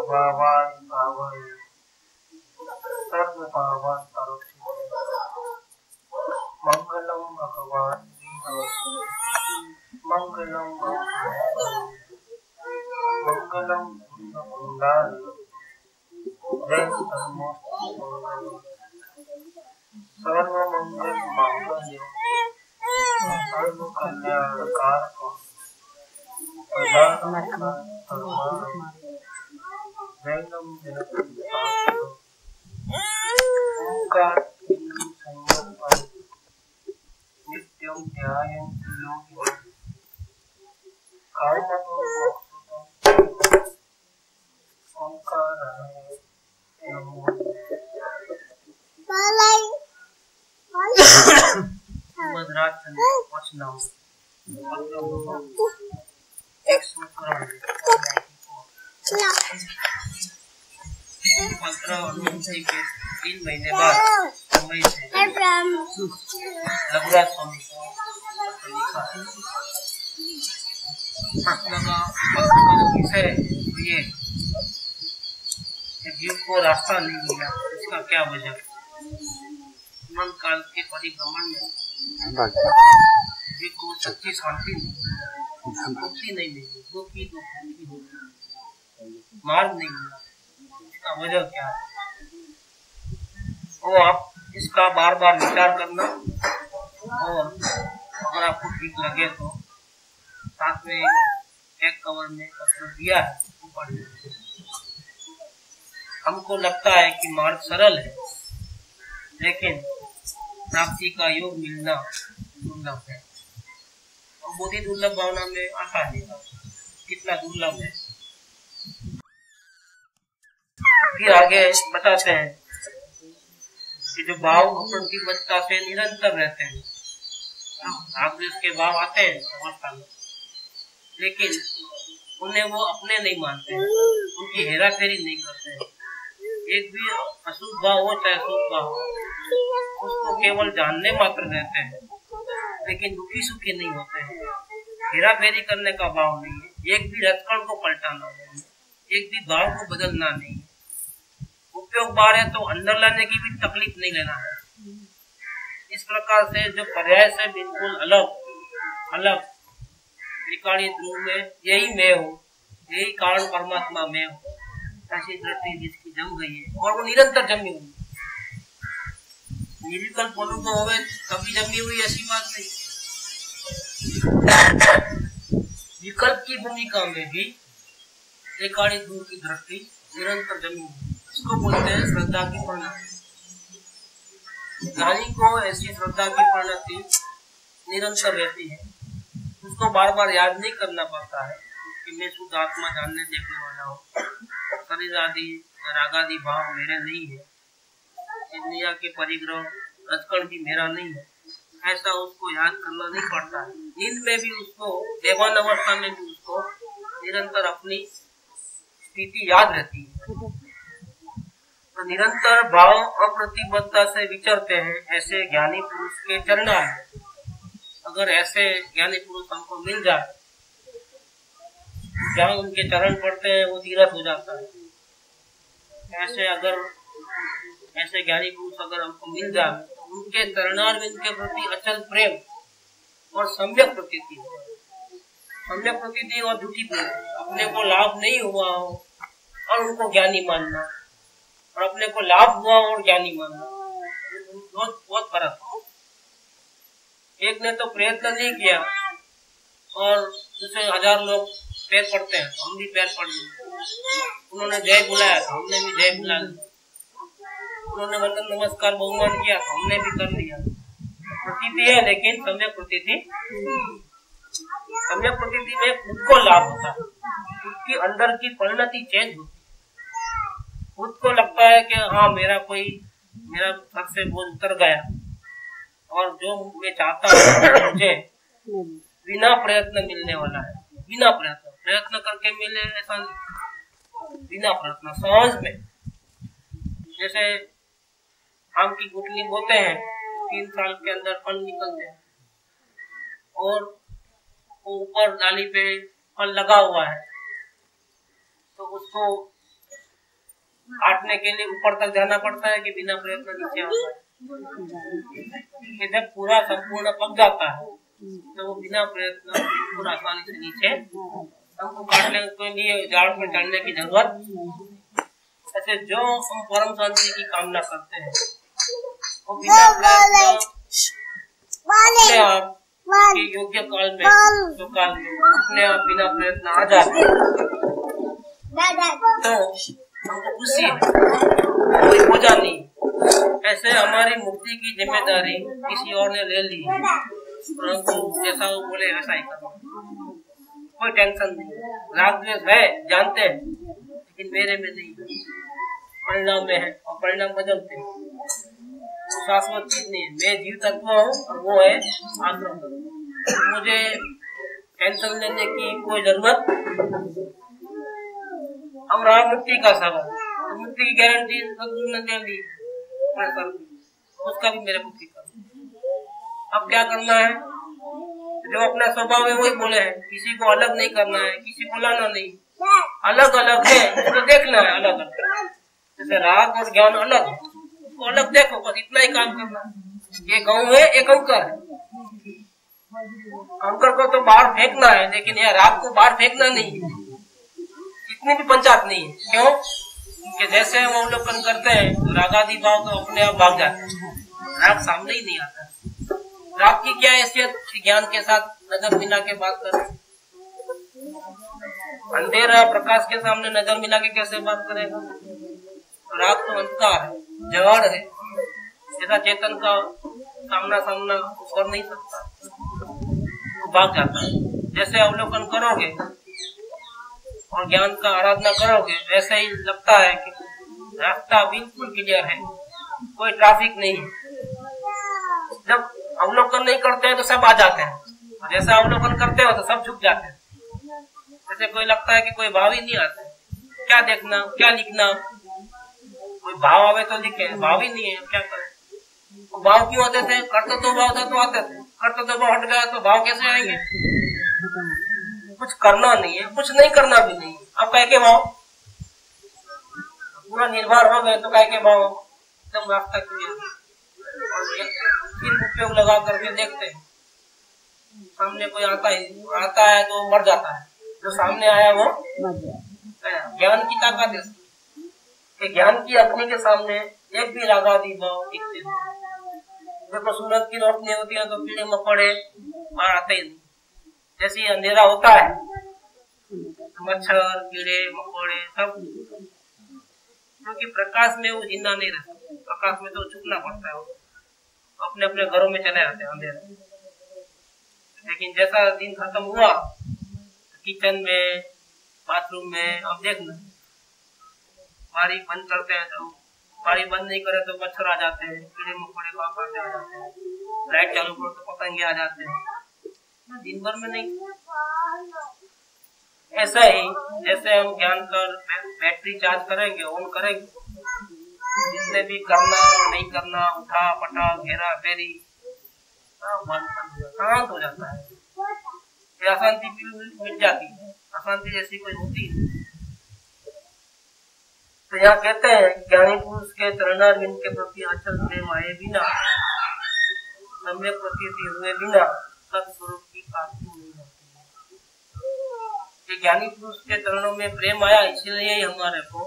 भावान भावय सर्व भावान करोति मंगलम भगवान विष्णु मंगलम मंगलम कुंडाल जय धर्मोस्तु मंगलम सर्व मंगल मांगल्य सर्व कल्याणकारक जैनम ओंकार नित्यं ध्यायन्ति योगिनः कामतो मोक्षदं ओंकाराय नमो मद्रास वचनम के 3 महीने बाद मुंबई से रघुराज स्वामी को लिखा विषय ये जीव को रास्ता नहीं मिला, इसका क्या वजह? मन काल के परिभ्रमण में जीव को सच्ची शांति नहीं, मुक्ति नहीं मिली, दुखी मार्ग नहीं मिला, इसका वजह क्या है? वो आप इसका बार बार विचार करना और अगर आपको ठीक लगे तो साथ में एक कवर में पत्र दिया है वो पढ़ लीजिए। हमको लगता है कि मार्ग सरल है, लेकिन प्राप्ति का योग मिलना दुर्लभ है और बोधि दुर्लभ भावना में आता है कितना दुर्लभ है। फिर आगे बताते हैं कि जो भाव प्रतिबद्धता से निरंतर रहते हैं, आवेश के भाव आते हैं अवस्था में, लेकिन उन्हें वो अपने नहीं मानते, उनकी हेरा फेरी नहीं करते हैं। एक भी अशुद्ध भाव हो चाहे शुद्ध भाव हो, उसको केवल जानने मात्र रहते हैं, लेकिन दुखी सुखी नहीं होते हैं। हेरा फेरी करने का भाव नहीं है, एक भी रत्कण को पलटाना नहीं है, एक भी भाव को बदलना नहीं है। उपयोग बार है तो अंदर लाने की भी तकलीफ नहीं लेना है। इस प्रकार से जो पर्याय से बिल्कुल अलग त्रिकाणीय ध्रुव में यही मैं हूँ, यही कारण परमात्मा मैं हूँ, ऐसी दृष्टि जिसकी जम गई है और वो निरंतर जमी हुई। निर्विकल्प अनुभव होवे कभी जमी हुई ऐसी बात नहीं। विकल्प की भूमिका में भी त्रिकाणीय ध्रुव की दृष्टि निरंतर जमी हुई, इसको बोलते हैं श्रद्धा की परिणति। ज्ञानी को ऐसी श्रद्धा की परिणति निरंतर रहती है, उसको बार बार याद नहीं करना पड़ता है कि मैं शुद्ध आत्मा जानने देखने वाला हूँ, शरीर आदि राग आदि भाव मेरे नहीं है, दुनिया के परिग्रह रजकण भी मेरा नहीं है, ऐसा उसको याद करना नहीं पड़ता है। नींद में भी उसको, बेभान अवस्था में भी उसको निरंतर अपनी स्थिति याद रहती है। तो निरंतर भाव अप्रतिबद्धता से विचरते हैं, ऐसे ज्ञानी पुरुष के चरणा है। अगर ऐसे ज्ञानी पुरुष हमको मिल जाए, जहाँ उनके चरण पड़ते हैं वो तीरथ हो जाता है। ऐसे ज्ञानी पुरुष अगर हमको मिल जाए तो उनके चरणारविंद के प्रति अचल प्रेम और सम्यक प्रतीति और झूठी प्रेम, अपने को लाभ नहीं हुआ हो और उनको ज्ञानी मानना, और अपने को लाभ हुआ और ज्ञानी मानना, बहुत फर्क है। एक ने तो प्रयत्न नहीं किया और दूसरे 1000 लोग पैर पड़ते हैं, हम भी पैर पड़ गए। उन्होंने जय बुलाया तो हमने भी जय बुला लिया, उन्होंने वंदन नमस्कार बहुमान किया तो हमने भी कर लिया। प्रतीति है, लेकिन सम्यक प्रतीति में खुद को लाभ होता है, खुद की अंदर की परिणति चेंज होती है। खुद को लगता है कि हाँ मेरा सर से बोझ उतर गया और जो मैं चाहता हूँ मुझे बिना प्रयत्न मिलने वाला है। बिना प्रयत्न करके मिले ऐसा नहीं, बिना प्रयत्न सहज में। जैसे आम की गुठली बोते हैं, 3 साल के अंदर फल निकलते हैं और ऊपर डाली पे फल लगा हुआ है, तो उसको काटने के लिए ऊपर तक जाना पड़ता है कि बिना प्रयत्न नीचे आता है? कि जब पूरा संपूर्ण पक जाता है तो वो बिना प्रयत्न पूरा आसानी से नीचे, हमको काटने के लिए झाड़ में डालने की जरूरत। ऐसे जो हम परम शांति की कामना करते हैं वो बिना प्रयत्न अपने आप के योग्य काल में, जो काल में अपने आप बिना प्रयत्न आ जाते तो हमको खुशी है, कोई बोझा नहीं। ऐसे हमारी मुक्ति की जिम्मेदारी किसी और ने ले ली, परंतु जैसा वो बोले वैसा ही करना, कोई टेंशन नहीं। राग द्वेष है जानते हैं, लेकिन मेरे में नहीं, परिणाम में है और परिणाम बदलते हैं। वो शाश्वत चीज नहीं है। मैं जीव तत्व हूँ और वो है आश्रम तत्व। मुझे टेंशन लेने की कोई जरूरत। अब रहा मुक्ति का सवाल, तो मुक्ति की गारंटी सदगुरु ने दे दी, उसका भी मेरे को फिक्र। अब क्या करना है? जो अपना स्वभाव है वही बोले है, किसी को अलग नहीं करना है, किसी को लाना नहीं। अलग अलग है उसको देखना है, अलग अलग। जैसे राग और ज्ञान अलग है, उसको अलग देखो, बस इतना ही काम करना। ये गऊ है, एक कंकर है। कंकर को तो बाहर फेंकना है, लेकिन यह राग को बाहर फेंकना नहीं है। इतनी भी पंचायत नहीं है। क्यों? कि जैसे हम अवलोकन करते हैं तो रागादि भाव तो अपने आप भाग जाते हैं, राग सामने ही नहीं आता। राग की क्या हैसियत? ज्ञान के साथ नजर मिला के बात करें। अंधेरा प्रकाश के सामने नजर मिला के कैसे बात करेगा? राग तो अंधकार है, जड़ है, ऐसा चेतन का सामना कर नहीं सकता, तो भाग जाता है। जैसे अवलोकन करोगे और ज्ञान का आराधना करोगे, वैसे ही लगता है कि रास्ता बिल्कुल क्लियर है, कोई ट्रैफिक नहीं है। जब अवलोकन नहीं करते हैं तो सब आ जाते हैं, और जैसा अवलोकन करते हो तो सब झुक जाते हैं। जैसे कोई लगता है कि कोई भाव ही नहीं आता, क्या देखना, क्या लिखना। कोई भाव आवे तो लिखे, भाव ही नहीं है, क्या करें? तो भाव क्यों आते थे? करते तो भाव था तो आते थे, करते तो भाव हट गया तो भाव कैसे आएंगे? कुछ करना नहीं है, कुछ नहीं करना भी नहीं। अब कह के भाव पूरा निर्भर हो गए तो कह के भाव एकदम रास्ता क्लियर। फिर उपयोग लगा करके देखते हैं, सामने कोई आता है तो मर जाता है, जो सामने आया वो ज्ञान की ताकत है। ज्ञान की अग्नि के सामने एक भी रागादि भाव दिखते नहीं। जब सूरज की रोशनी होती है तो कीड़े मकोड़े बाहर आते ही नहीं। जैसे अंधेरा होता है, मच्छर, कीड़े मकोड़े सब, क्योंकि प्रकाश में वो जिंदा नहीं रहता। प्रकाश में तो छुपना पड़ता है, वो अपने अपने घरों में चले जाते हैं अंधेरे। लेकिन जैसा दिन खत्म हुआ, किचन में, बाथरूम में, अब देखना बारी बंद करते हैं तो बारी बंद नहीं करे तो मच्छर आ जाते हैं, कीड़े मकोड़े आ जाते हैं। लाइट चालू करो तो पतंगे आ जाते हैं, दिन भर में नहीं। ऐसा ही जैसे हम ज्ञान कर बैटरी चार्ज करेंगे, ऑन करेंगे, जिसने भी करना नहीं करना, उठा पटा घेरा फेरी, शांत हो जाता है। अशांति मिट जाती है, अशांति जैसी कोई होती है। तो यहाँ कहते हैं ज्ञानी पुरुष के चरणारविंद के प्रति अचल प्रेम आए बिना, सम्यक प्रतीति हुए बिना सत्स्वरूप की प्राप्ति नहीं होती है। ज्ञानी पुरुष के चरणों में प्रेम आया, इसलिए ही हमारे को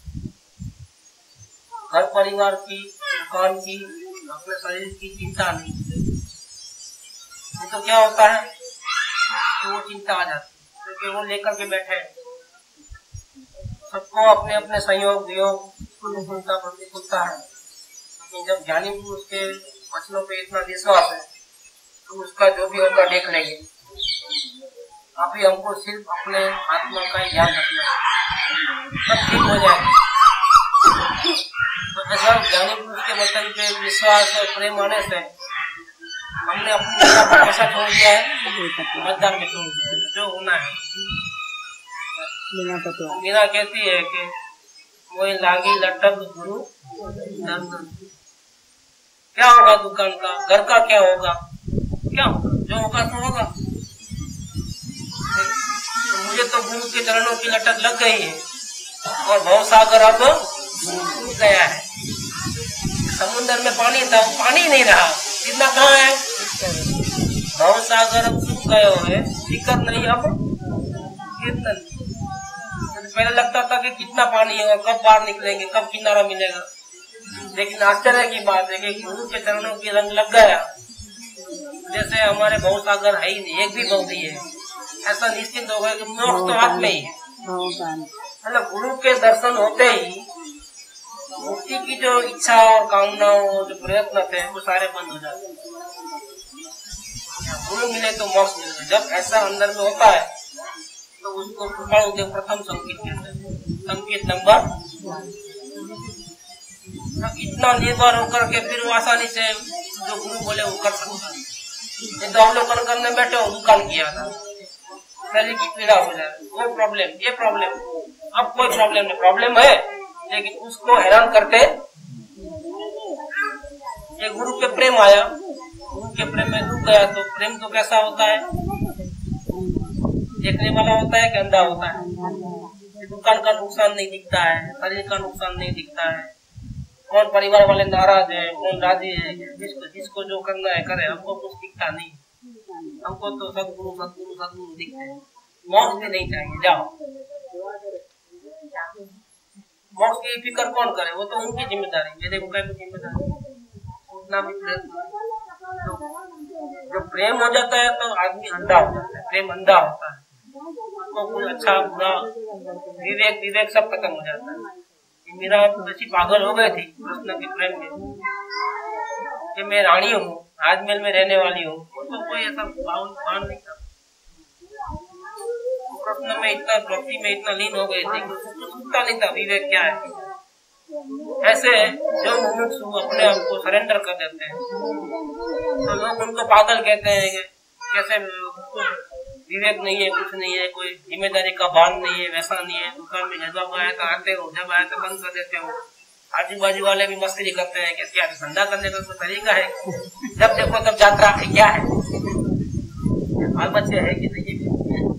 घर परिवार की, दुकान की, अपने शरीर की चिंता नहीं है। तो क्या होता है कि वो चिंता आ जाती है, क्योंकि वो लेकर के बैठे हैं। सबको अपने अपने संयोग वियोग अनुकूलता प्रतिकूलता है, लेकिन जब ज्ञानी पुरुष के वचनों पे इतना विश्वास है तो उसका जो भी होगा देख लेंगे। अभी हमको सिर्फ अपने आत्मा का ही ध्यान रखना है, सब ठीक हो जाएगा। तो ऐसा ज्ञानी पुरुष के वचन पे विश्वास और प्रेम आने से हमने अपनी जगह पर कैसा छोड़ दिया है, मैदान में छोड़ दिया है, जो होना है। मीरा कहती है कि वो लागी लटक गुरु नंदन। क्या होगा दुकान का, घर का क्या होगा, क्या होगा, जो होगा तो होगा। तो मुझे तो गुरु के चरणों की लटक लग गई है और भव सागर अब सूख गया है। समुद्र में पानी था, पानी नहीं रहा, इतना कहाँ है? भव सागर अब सूख गए है, दिक्कत नहीं अब कीर्तन। पहले लगता था कि कितना पानी होगा, कब बाहर निकलेंगे, कब किनारा मिलेगा, लेकिन आश्चर्य की बात है कि गुरु के चरणों की रंग लग गया। जैसे हमारे भव सागर है ही नहीं, एक भी भव नहीं है, ऐसा निश्चित हो गया कि मोक्ष तो हाथ में ही है। मतलब गुरु के दर्शन होते ही मुक्ति की जो इच्छा और कामनाओं, जो प्रयत्न थे, वो सारे बंद हो जाते हैं। गुरु मिले तो मोक्ष मिले। जब ऐसा अंदर में होता है तो उसको कृपाणु देव प्रथम संकेत कहते हैं, संकेत नंबर। इतना निर्भर होकर के फिर वो आसानी से जो गुरु बोले वो कर सकता है। तो अवलोकन करने बैठे हो, दुकान किया था, शरीर की पीड़ा हो जाए, वो प्रॉब्लम, ये प्रॉब्लम, अब कोई प्रॉब्लम नहीं, प्रॉब्लम है लेकिन उसको हैरान करते ये गुरु के प्रेम आया, गुरु के प्रेम में डूब गया। तो प्रेम तो कैसा होता है? देखने वाला होता है कि अंधा होता है? दुकान का नुकसान नहीं दिखता है, शरीर का नुकसान नहीं दिखता है, कौन परिवार वाले नाराज है, कौन राजी है, जिसको जो करना है करे, हमको कुछ दिखता नहीं। हमको तो सदगुरु सदगुरु सदगुरु दिखते हैं। मोक्ष भी नहीं चाहिए, जाओ। मोक्ष की फिक्र कौन करे? वो तो उनकी जिम्मेदारी, मेरे को क्या जिम्मेदारी, उतना भी प्रयत्न। जो प्रेम हो जाता है तो आदमी अंधा हो जाता है, प्रेम अंधा होता है, उसको कोई अच्छा बुरा विवेक सब खत्म हो जाता है। मीरा ऐसी पागल हो गई थी कृष्ण के प्रेम में कि मैं रानी हूँ, राजमहल में रहने वाली हूँ, तो कोई ऐसा भाव नहीं था। कृष्ण में इतना भक्ति में इतना लीन हो गई थी कि उसको सुनता नहीं था विवेक क्या है। ऐसे जो मुमुक्षु अपने आप को सरेंडर कर देते हैं तो लोग उनको पागल कहते हैं कि कैसे विवेक नहीं है, कुछ नहीं है, कोई जिम्मेदारी का भान नहीं है, वैसा नहीं है, दुकान में जब आया तो आते हो, जब आया तो बंद कर देते हो। आजू बाजू वाले भी मस्ती करते हैं कि क्या धंधा करने का कोई तरीका है, जब देखो तब यात्रा है, क्या है, बाल बच्चे है कि नहीं है,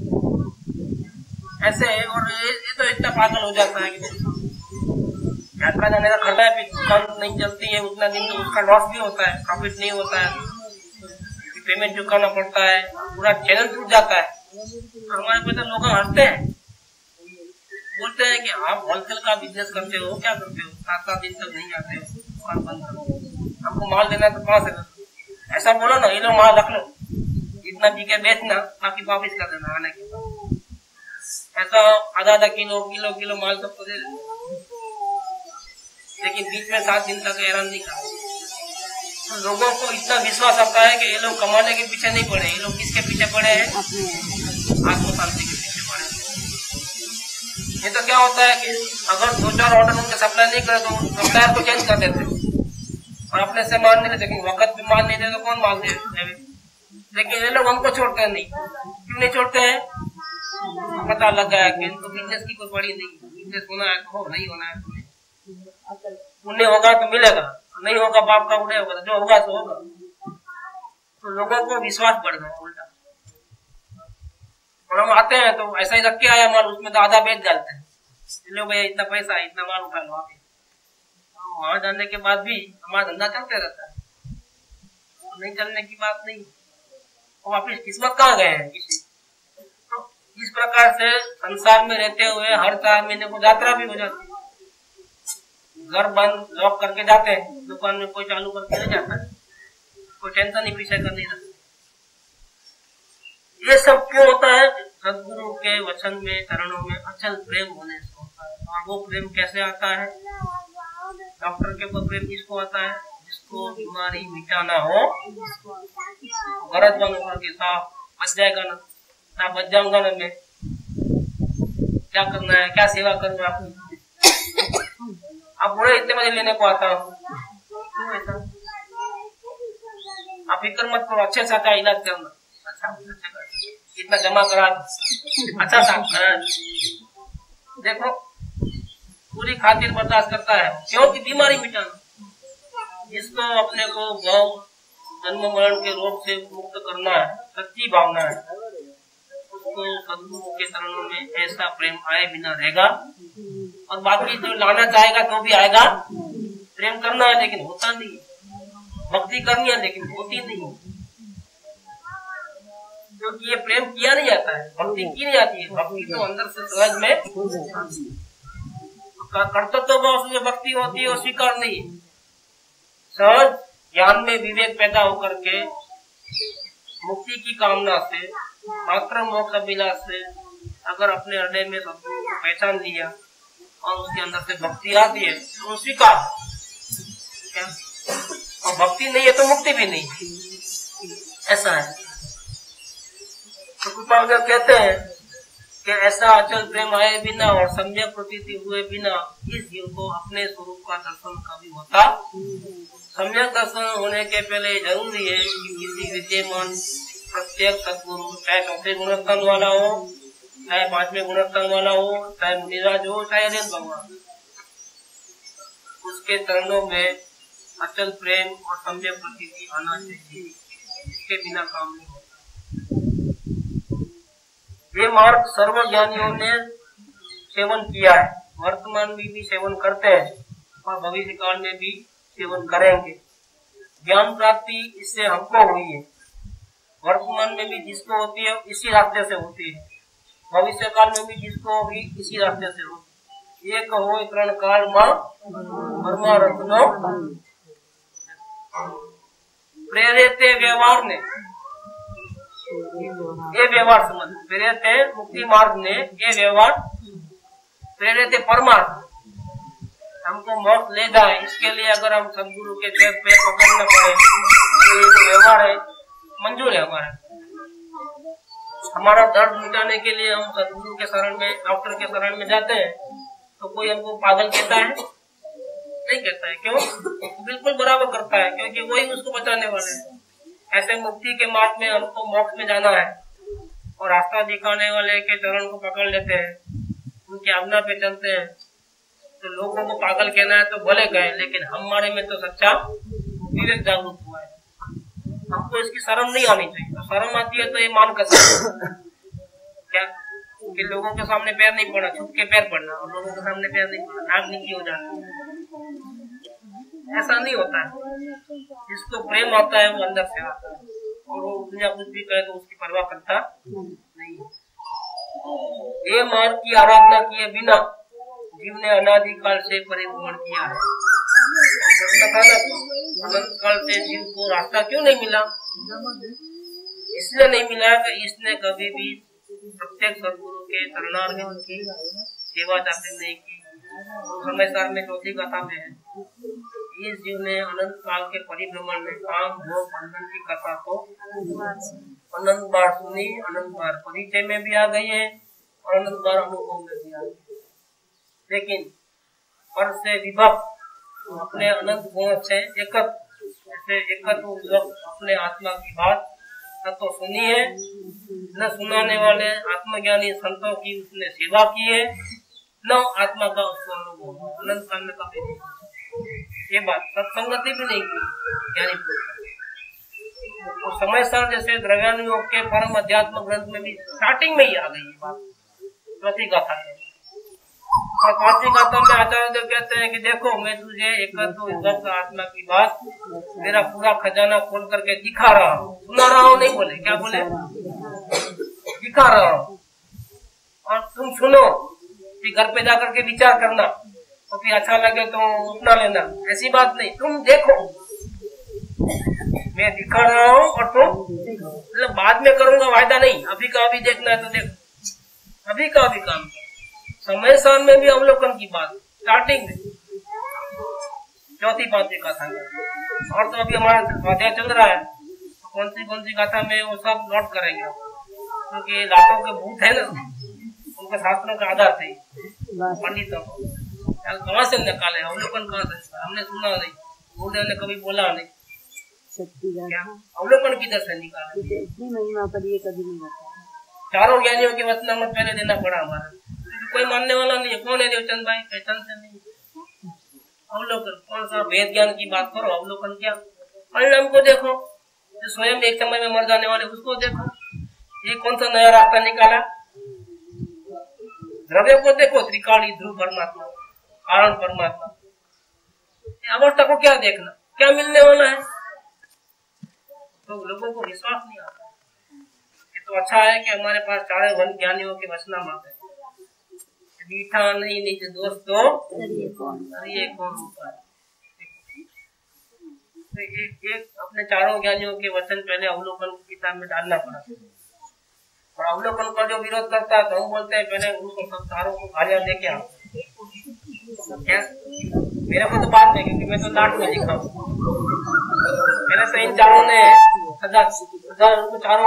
ऐसे। और ये तो इतना पागल हो जाता है कि यात्रा जाने का खर्चा है, दुकान नहीं चलती है उतना दिन तो उसका लॉस भी होता है, प्रॉफिट नहीं होता है, पेमेंट चुकाना पड़ता है, पूरा चैनल टूट जाता है। तो हमारे पे तो लोग हंसते हैं, बोलते हैं कि आप होलसेल का बिजनेस करते हो, क्या करते हो, 7-7 दिन तक नहीं आते हो, दुकान बंद करो, हमको माल देना तो 5 है, ऐसा बोलो ना, ये लो माल रख लो, इतना बिके बेचना, बाकी वापिस कर देना आने के बाद। ऐसा आधा किलो माल सबको दे देना, लेकिन बीच में 7 दिन तक हैरान नहीं करते। तो लोगों को इतना विश्वास आता है कि ये लोग कमाने के पीछे नहीं पड़े, ये लोग किसके पीछे पड़े हैं? आत्म शांति के पीछे पड़े। ये तो क्या होता है कि अगर 2-4 ऑर्डर उनके सप्लाई नहीं करे तो सप्लायर को चेंज कर देते और अपने से माल नहीं लेते, लेकिन वक्त भी माल नहीं दे तो कौन माल दे? लेकिन ये लोग हमको छोड़ते नहीं। क्यों नहीं छोड़ते हैं? पता लग गया कि इनको बिजनेस की कोई बड़ी नहीं, बिजनेस होना है तो हो, नहीं होना है तो नहीं, पुण्य होगा तो मिलेगा, नहीं होगा बाप का उड़े होगा, जो होगा तो होगा। तो लोगों को विश्वास बढ़ गया उल्टा। और हम आते हैं तो ऐसा ही रख के आया माल, उसमें तो आधा बेच डालते हैं, लो भैया इतना पैसा है, इतना माल उठा लो आके। वहां जाने के बाद भी हमारा धंधा चलते रहता है, नहीं चलने की बात नहीं। और वापिस किस्मत कहाँ गए हैं किसी। तो इस प्रकार से संसार में रहते हुए हर 4 महीने को यात्रा भी हो जाती है। घर बंद लॉक करके जाते हैं, दुकान में कोई चालू करके नहीं जाता है, कोई टेंशन ही पीछे कर नहीं रखता। ये सब क्यों होता है? सदगुरु के वचन में, चरणों में अचल प्रेम होने से होता है। और वो प्रेम कैसे आता है? डॉक्टर के ऊपर प्रेम किसको आता है? जिसको बीमारी मिटाना हो, गरज बंद करके साफ बच जाएगा ना बच जाऊंगा ना मैं, क्या करना है, क्या सेवा करूँ आपकी। आप बोले इतने बजे लेने को आता हूँ, क्यों ऐसा? आप फिक्र मत करो, अच्छे से अच्छा इलाज करना, अच्छा इतना जमा करा, अच्छा सा देखो, पूरी खातिर बर्दाश्त करता है, क्योंकि बीमारी मिटाना। जिसको अपने को भव जन्म मरण के रोग से मुक्त करना है, सच्ची भावना है, उसको सदगुरु के चरणों में ऐसा प्रेम आए बिना रहेगा और बाकी जो लाना चाहेगा तो भी आएगा। प्रेम करना है लेकिन होता नहीं, भक्ति करनी है लेकिन होती नहीं, क्योंकि ये प्रेम किया नहीं जाता है, भक्ति की नहीं जाती है। भक्ति तो अंदर से सहज में, कर्तव्य भाव से जो भक्ति होती है वो स्वीकार नहीं है। सहज ज्ञान में विवेक पैदा होकर के मुक्ति की कामना से, मात्र मोक्ष अभिलाष से अगर अपने हृदय में सद्गुरु को पहचान लिया और उसके अंदर से भक्ति आती है तो स्वीकार क्या, और भक्ति नहीं है तो मुक्ति भी नहीं, ऐसा है। तो कृपाल कहते हैं कि ऐसा अचल प्रेम आए बिना और सम्यक प्रतीति हुए बिना इस जीव को अपने स्वरूप का दर्शन कभी होता। सम्यक दर्शन होने के पहले जरूरी है कि किसी विद्यमान प्रत्येक सद्गुरु, चाहे चौथे गुणस्थान वाला हो, चाहे पांचवें गुणस्थान वाला हो, चाहे मुनिराज हो, चाहे अनंत भगवान, उसके चरणों में अचल प्रेम और सम्यक प्रतीति आना चाहिए। इसके बिना काम नहीं होता। ये मार्ग सर्वज्ञानियों ने सेवन किया है, वर्तमान में भी सेवन करते हैं और भविष्य काल में भी सेवन करेंगे। ज्ञान प्राप्ति इससे हमको हुई है, वर्तमान में भी जिसको होती है इसी रास्ते से होती है, भविष्य काल में भी जिसको होगी इसी रास्ते से होगी। एक हो इकरण काल मां वर्मा रत्नो प्रेरित व्यवहार ने, ये व्यवहार समझ, प्रेरित मुक्ति मार्ग ने ये व्यवहार, प्रेरित परमार्थ हमको मोक्ष ले जाए, इसके लिए अगर हम सदगुरु के पैर पकड़ना पड़े तो ये व्यवहार है, मंजूर है हमारा। हमारा दर्द मिटाने के लिए हम सदगुरु के शरण में, डॉक्टर के शरण में जाते हैं तो कोई हमको पागल कहता है? नहीं कहता है। क्यों? बिल्कुल बराबर करता है, क्योंकि वही उसको बचाने वाले हैं। ऐसे मुक्ति के मार्ग में हमको मोक्ष में जाना है और रास्ता दिखाने वाले के चरण को पकड़ लेते हैं, उनकी आज्ञा पे चलते हैं, तो लोगों को पागल कहना है तो भले कहे, लेकिन हमारे में तो सच्चा विवेक जागरूक हुआ है। हमको इसकी शर्म नहीं आनी चाहिए। शर्म आती है तो ये मान कर क्या कि लोगों के सामने पैर नहीं पड़ना, छुप के पैर पड़ना, और लोगों के सामने पैर नहीं पड़ना, नाक नीची हो जाना, ऐसा नहीं होता है। जिसको प्रेम आता है वो अंदर से आता है, और वो दुनिया कुछ भी करे तो उसकी परवाह करता नहीं है। ये मार्ग की आराधना किए बिना जीव ने अनादिकाल से परिभ्रमण किया है। अनंत काल से जीव को रास्ता क्यों नहीं मिला? इसलिए नहीं मिला कि इसने कभी भी प्रत्येक सदगुरु के चरणारविंद की सेवा जाते नहीं की। समय सार में चौथी कथा में है, इस जीव ने अनंत काल के परिभ्रमण में काम भोग बंधन की कथा को अनंत बार सुनी, अनंत बार परिचय में भी आ गई है और अनंत बार अनुभव में भी आ गई, लेकिन पर से विभक्त अपने अनंत गुण से एकत्र अपने आत्मा की बात न तो सुनी है, न सुनाने वाले आत्मज्ञानी संतों की उसने सेवा की है, न आत्मा का उसको अनुभव अनंत काल में कभी नहीं। ये बात सत्संगति भी नहीं की ज्ञानी पुरुष। तो समय सर जैसे द्रव्यानुयोग के परम अध्यात्म ग्रंथ में भी स्टार्टिंग में ही आ गई ये बात, चौथी गाथा में। और पांचवी गाथा में आचार्य देव कहते हैं कि देखो मैं तुझे एकत्व आत्मा की बात मेरा पूरा खजाना खोल करके दिखा रहा हूँ, सुना रहा हूँ नहीं बोले, क्या बोले? दिखा रहा हूँ, और तुम सुनो, फिर घर पे जाकर के विचार करना, तो फिर अच्छा लगे तो अपना लेना, ऐसी बात नहीं। तुम देखो मैं दिखा रहा हूँ और तुम मतलब बाद में करूंगा वायदा नहीं, अभी का अभी देखना है तो देखो, अभी का अभी काम। समय साल में भी अवलोकन की बात स्टार्टिंग में चौथी पांचवी गाथा में, और तो अभी हमारा स्वाध्याय चल रहा है तो कौन सी गाथा में वो सब नोट करेंगे, क्योंकि तो लाखों के भूत है ना, उनके शास्त्रों का आधार थे पंडितों को, कहाँ से निकाले अवलोकन, कहाँ से? हमने सुना नहीं, गुरुदेव ने कभी बोला नहीं, अवलोकन किधर से निकाले? महिमा पर ये कभी नहीं होता। चारों ज्ञानियों के वचनामृत पहले देना पड़ा हमारा, कोई मानने वाला नहीं है। कौन है देवचंद भाई? पहचानते नहीं। अवलोकन कौन सा वेद ज्ञान की बात करो, अवलोकन क्या? परिणाम को देखो, स्वयं एक समय में मर जाने वाले उसको देखो, ये कौन सा नया रास्ता निकाला? द्रव्य को देखो, त्रिकाली ध्रुव परमात्मा, कारण परमात्मा। अवस्था को क्या देखना, क्या मिलने वाला है, तो लोगों को विश्वास नहीं आता। ये तो अच्छा है कि हमारे पास चारे वन ज्ञानियों के वचनामृत है। मीठा नहीं नीचे दोस्तों ये कौन ऊपर। तो एक अपने चारों ज्ञानियों के वचन पहले अवलोकन की किताब में डालना पड़ा, और अवलोकन का जो विरोध करता है तो हम बोलते हैं पहले उनको संसारों को गालियां दे के आओ। क्या मेरे को तो बात नहीं, क्योंकि मैं तो नाट में लिखा हूँ। पहले तो इन चारों ने सदा उनको चारों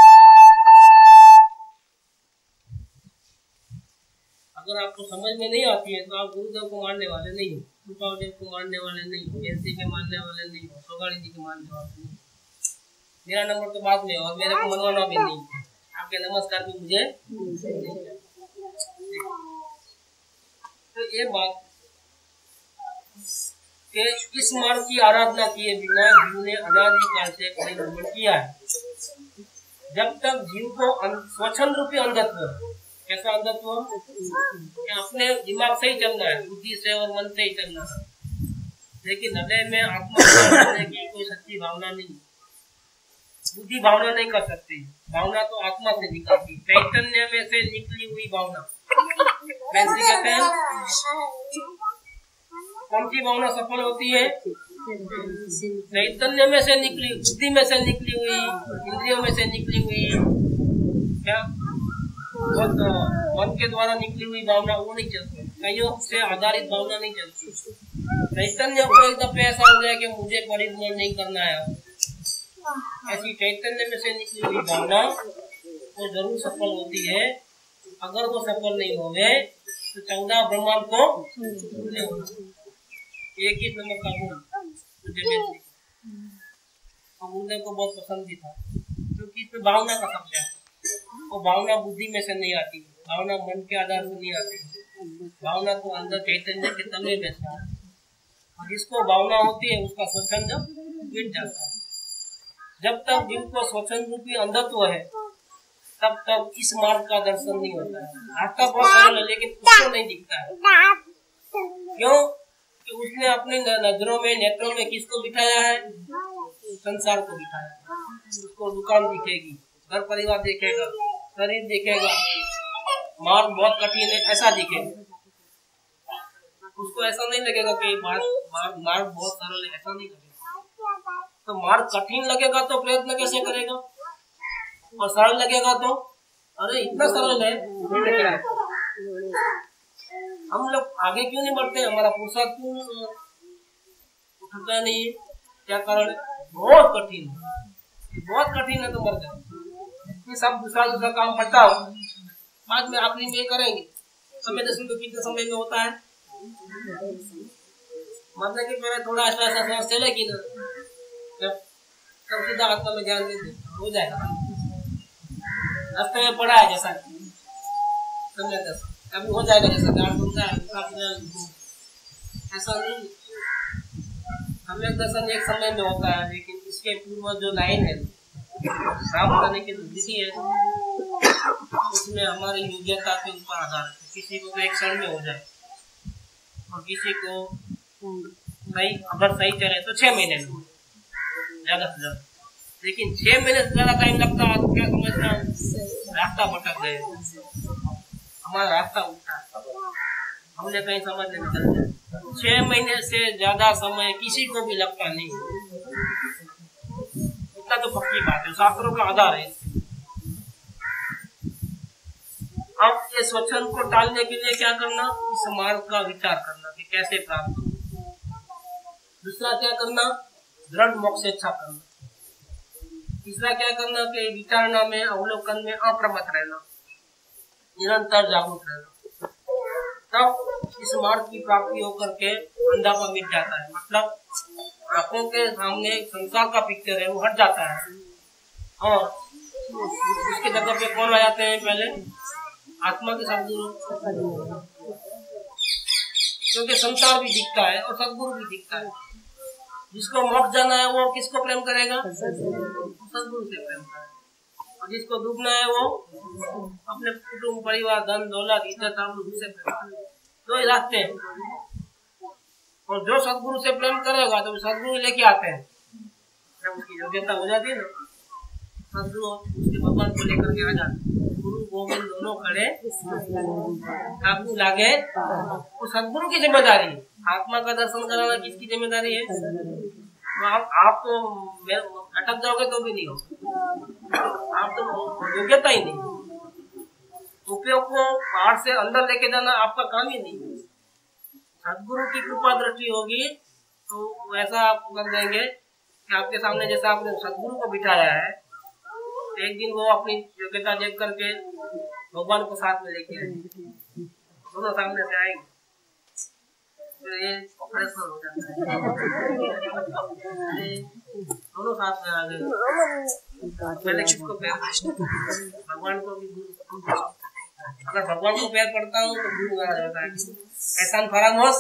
अगर आपको समझ में नहीं आती है तो आप गुरुदेव को मानने वाले नहीं हो, कृपादेव को मानने वाले नहीं हो, एनसी के मानने वाले नहीं हो, सोगाड़ी जी के मानने वाले नहीं। मेरा नंबर तो बाद में, और मेरे को मनवाना भी नहीं, आपके नमस्कार भी मुझे नहीं। तो ये बात कि इस मार्ग की आराधना किए बिना जीव ने अनादिकाल से परिभ्रमण किया है। जब तक जीव को स्वच्छंद रूपी अंधत्व, कैसा अंधत्व, अपने दिमाग से ही चलना है, बुद्धि से और मन से ही चलना है, लेकिन हृदय में आत्मा करने की कोई सच्ची भावना नहीं। बुद्धि भावना नहीं कर सकती, भावना तो आत्मा से निकलती, चैतन्य में से निकली हुई भावना। वैसे कहते हैं कौन सी भावना सफल होती है, चैतन्य में से निकली, बुद्धि में से निकली हुई, इंद्रियों में से निकली हुई, क्या मन के द्वारा निकली हुई भावना वो नहीं चलती, संयोग से आधारित भावना नहीं चलती। चैतन्य को एक दफे ऐसा हो जाए कि मुझे परिभ्रमण नहीं करना है, ऐसी चैतन्य में से निकली हुई भावना वो जरूर सफल होती है। अगर वो सफल नहीं हो गए तो 14 ब्रह्मांड को एक ही नंबर का गुण मुझे को बहुत पसंद भी था, क्योंकि इसमें भावना का शब्द है, वो भावना बुद्धि में से नहीं आती, भावना मन के आधार से नहीं आती, भावना तो अंदर चैतन्य के तले में से आती है, और जिसको भावना होती है उसका स्वच्छंद मिट जाता है। जब तक जीव को स्वच्छंद रूपी अंधत्व है तब तक इस मार्ग का दर्शन नहीं होता है। रास्ता बहुत सरल है लेकिन उसको नहीं दिखता है। क्यों? कि उसने अपनी नजरों में, नेत्रों में किसको बिठाया है, संसार को बिठाया है। उसको दुकान दिखेगी, घर परिवार दिखेगा, शरीर दिखेगा, मार्ग बहुत कठिन है ऐसा दिखेगा। उसको ऐसा नहीं लगेगा कि मार्ग बहुत सरल है, ऐसा नहीं लगेगा। तो मार्ग कठिन लगेगा तो प्रयत्न कैसे करेगा, और सरल लगेगा तो अरे इतना सरल है, हम लोग आगे क्यों नहीं बढ़ते, हमारा पुरुषार्थ क्यों उठता नहीं है, क्या कारण है? बहुत कठिन है, बहुत कठिन है तो मर जाए। सब दूसरा काम पड़ता हो, बाद में आप नहीं करेंगे। समय दर्शन तो कितने समय में होता है, मतलब कि पहले थोड़ा ऐसा सांस चलेगी ना, तब सीधा आत्मा में ध्यान दे हो जाएगा। रास्ते में पड़ा है जैसा समय दर्शन अभी हो जाएगा, जैसा गाड़ बनता है ऐसा नहीं। समय दर्शन एक समय में होता है, लेकिन इसके पूर्व जो लाइन है प्राप्त करने की विधि है उसमें हमारी योग्यता के ऊपर आधारित है। किसी को तो एक क्षण में हो जाए और किसी को सही, अगर सही चले तो 6 महीने में ज्यादा से ज्यादा, लेकिन 6 महीने से ज्यादा टाइम लगता है तो क्या समझना, रास्ता भटक गए, हमारा रास्ता उल्टा, हमने कहीं समझने में चलते। 6 महीने से ज्यादा समय किसी को भी लगता नहीं, इतना तो पक्की बात है, शास्त्रों का आधार है। अब ये स्वच्छंद को टालने के लिए क्या करना, इस मार्ग का विचार करना कि कैसे प्राप्त हो। दूसरा क्या करना, दृढ़ मोक्षेच्छा करना। तीसरा क्या करना कि विचारणा में, अवलोकन में अप्रमत्त रहना, निरंतर जागरूक रहना। तब इस मार्ग की प्राप्ति होकर के अंधापा मिट जाता है, मतलब आंखों के सामने संसार का पिक्चर है वो हट जाता है, और उसके जगह पे कौन आ जाते हैं, पहले आत्मा के सदगुरु, क्योंकि संसार भी दिखता है और सदगुरु भी दिखता है। जिसको मोक्ष जाना है वो किसको प्रेम करेगा, सदगुरु से प्रेम करेगा, और जिसको डूबना है वो अपने कुटुंब, परिवार, धन दौलत, इज्जत, से प्रेम करेगा। 2 ही रास्ते हैं। और जो सदगुरु से प्रेम करेगा तो सदगुरु लेके आते हैं। जब उसकी योग्यता हो जाती है ना, सदगुरु उसके भगवान को लेकर के आ जाते हैं। गुरु गोविंद दोनों खड़े आपको लागे, वो सदगुरु की जिम्मेदारी है। आत्मा का दर्शन कराना किसकी जिम्मेदारी है? तो आप तो अटक जाओगे तो भी नहीं हो, आप तो योग्यता ही नहीं। उपयोग को बाहर से अंदर लेके जाना आपका काम ही नहीं। सदगुरु की कृपा दृष्टि होगी तो वैसा आप कर देंगे कि आपके सामने जैसा आपने सदगुरु को बिठाया है, एक दिन वो अपनी योग्यता देख करके भगवान को साथ में लेके आएंगे, दोनों सामने से आएंगे, तो ये ऑपरेशन हो जाता है। दोनों साथ में आ गए, पहले किसको प्यार, भगवान को भी गुरु। अगर भगवान को प्यार करता हूँ तो गुरु नाराज होता है। एहसान फरामोश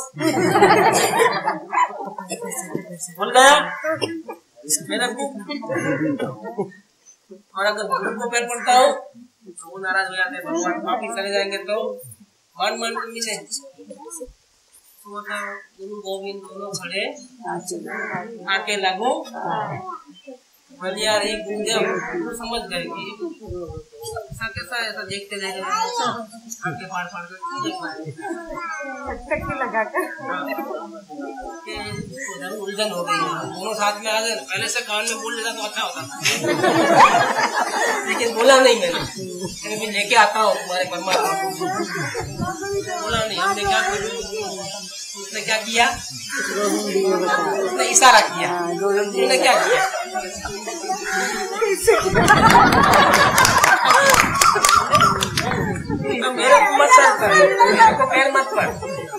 भूल गया मेरा को। और अगर गुरु को प्यार करता हूँ तो वो नाराज हो जाते हैं, भगवान वापिस चले जाएंगे तो मान मान के मिले। तो गुरु गोविंद दोनों खड़े आके लागू बलियारी गुरुदेव समझ गए कि ऐसा कैसा, ऐसा देखते रह गए आके फाड़ फाड़ कर उलझन हो गई। दोनों साथ में आ गए, पहले से कान में बोल लेता तो अच्छा होता, लेकिन बोला नहीं मैंने लेके आता हूँ तुम्हारे परमात्मा, बोला नहीं। हमने क्या किया, उसने क्या किया, उसने इशारा किया, उसने क्या किया, मेरे को मत सर कर, मेरे को पैर मत पड़।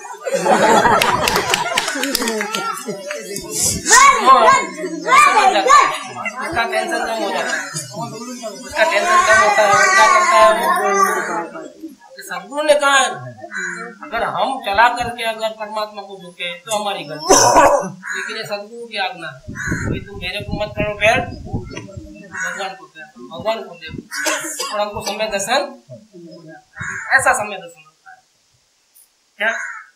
उसका टेंशन कम हो जाता है, उसका टेंशन कम होता है। क्या करता है वो, सदगुरु ने कहा अगर हम चला करके अगर परमात्मा को झुके तो हमारी गलती, लेकिन ये सदगुरु की आज्ञा है, तुम मेरे को मत करो पैर, भगवान को पैर, भगवान को दे, और हमको समय दर्शन, ऐसा समय दर्शन होता है क्या।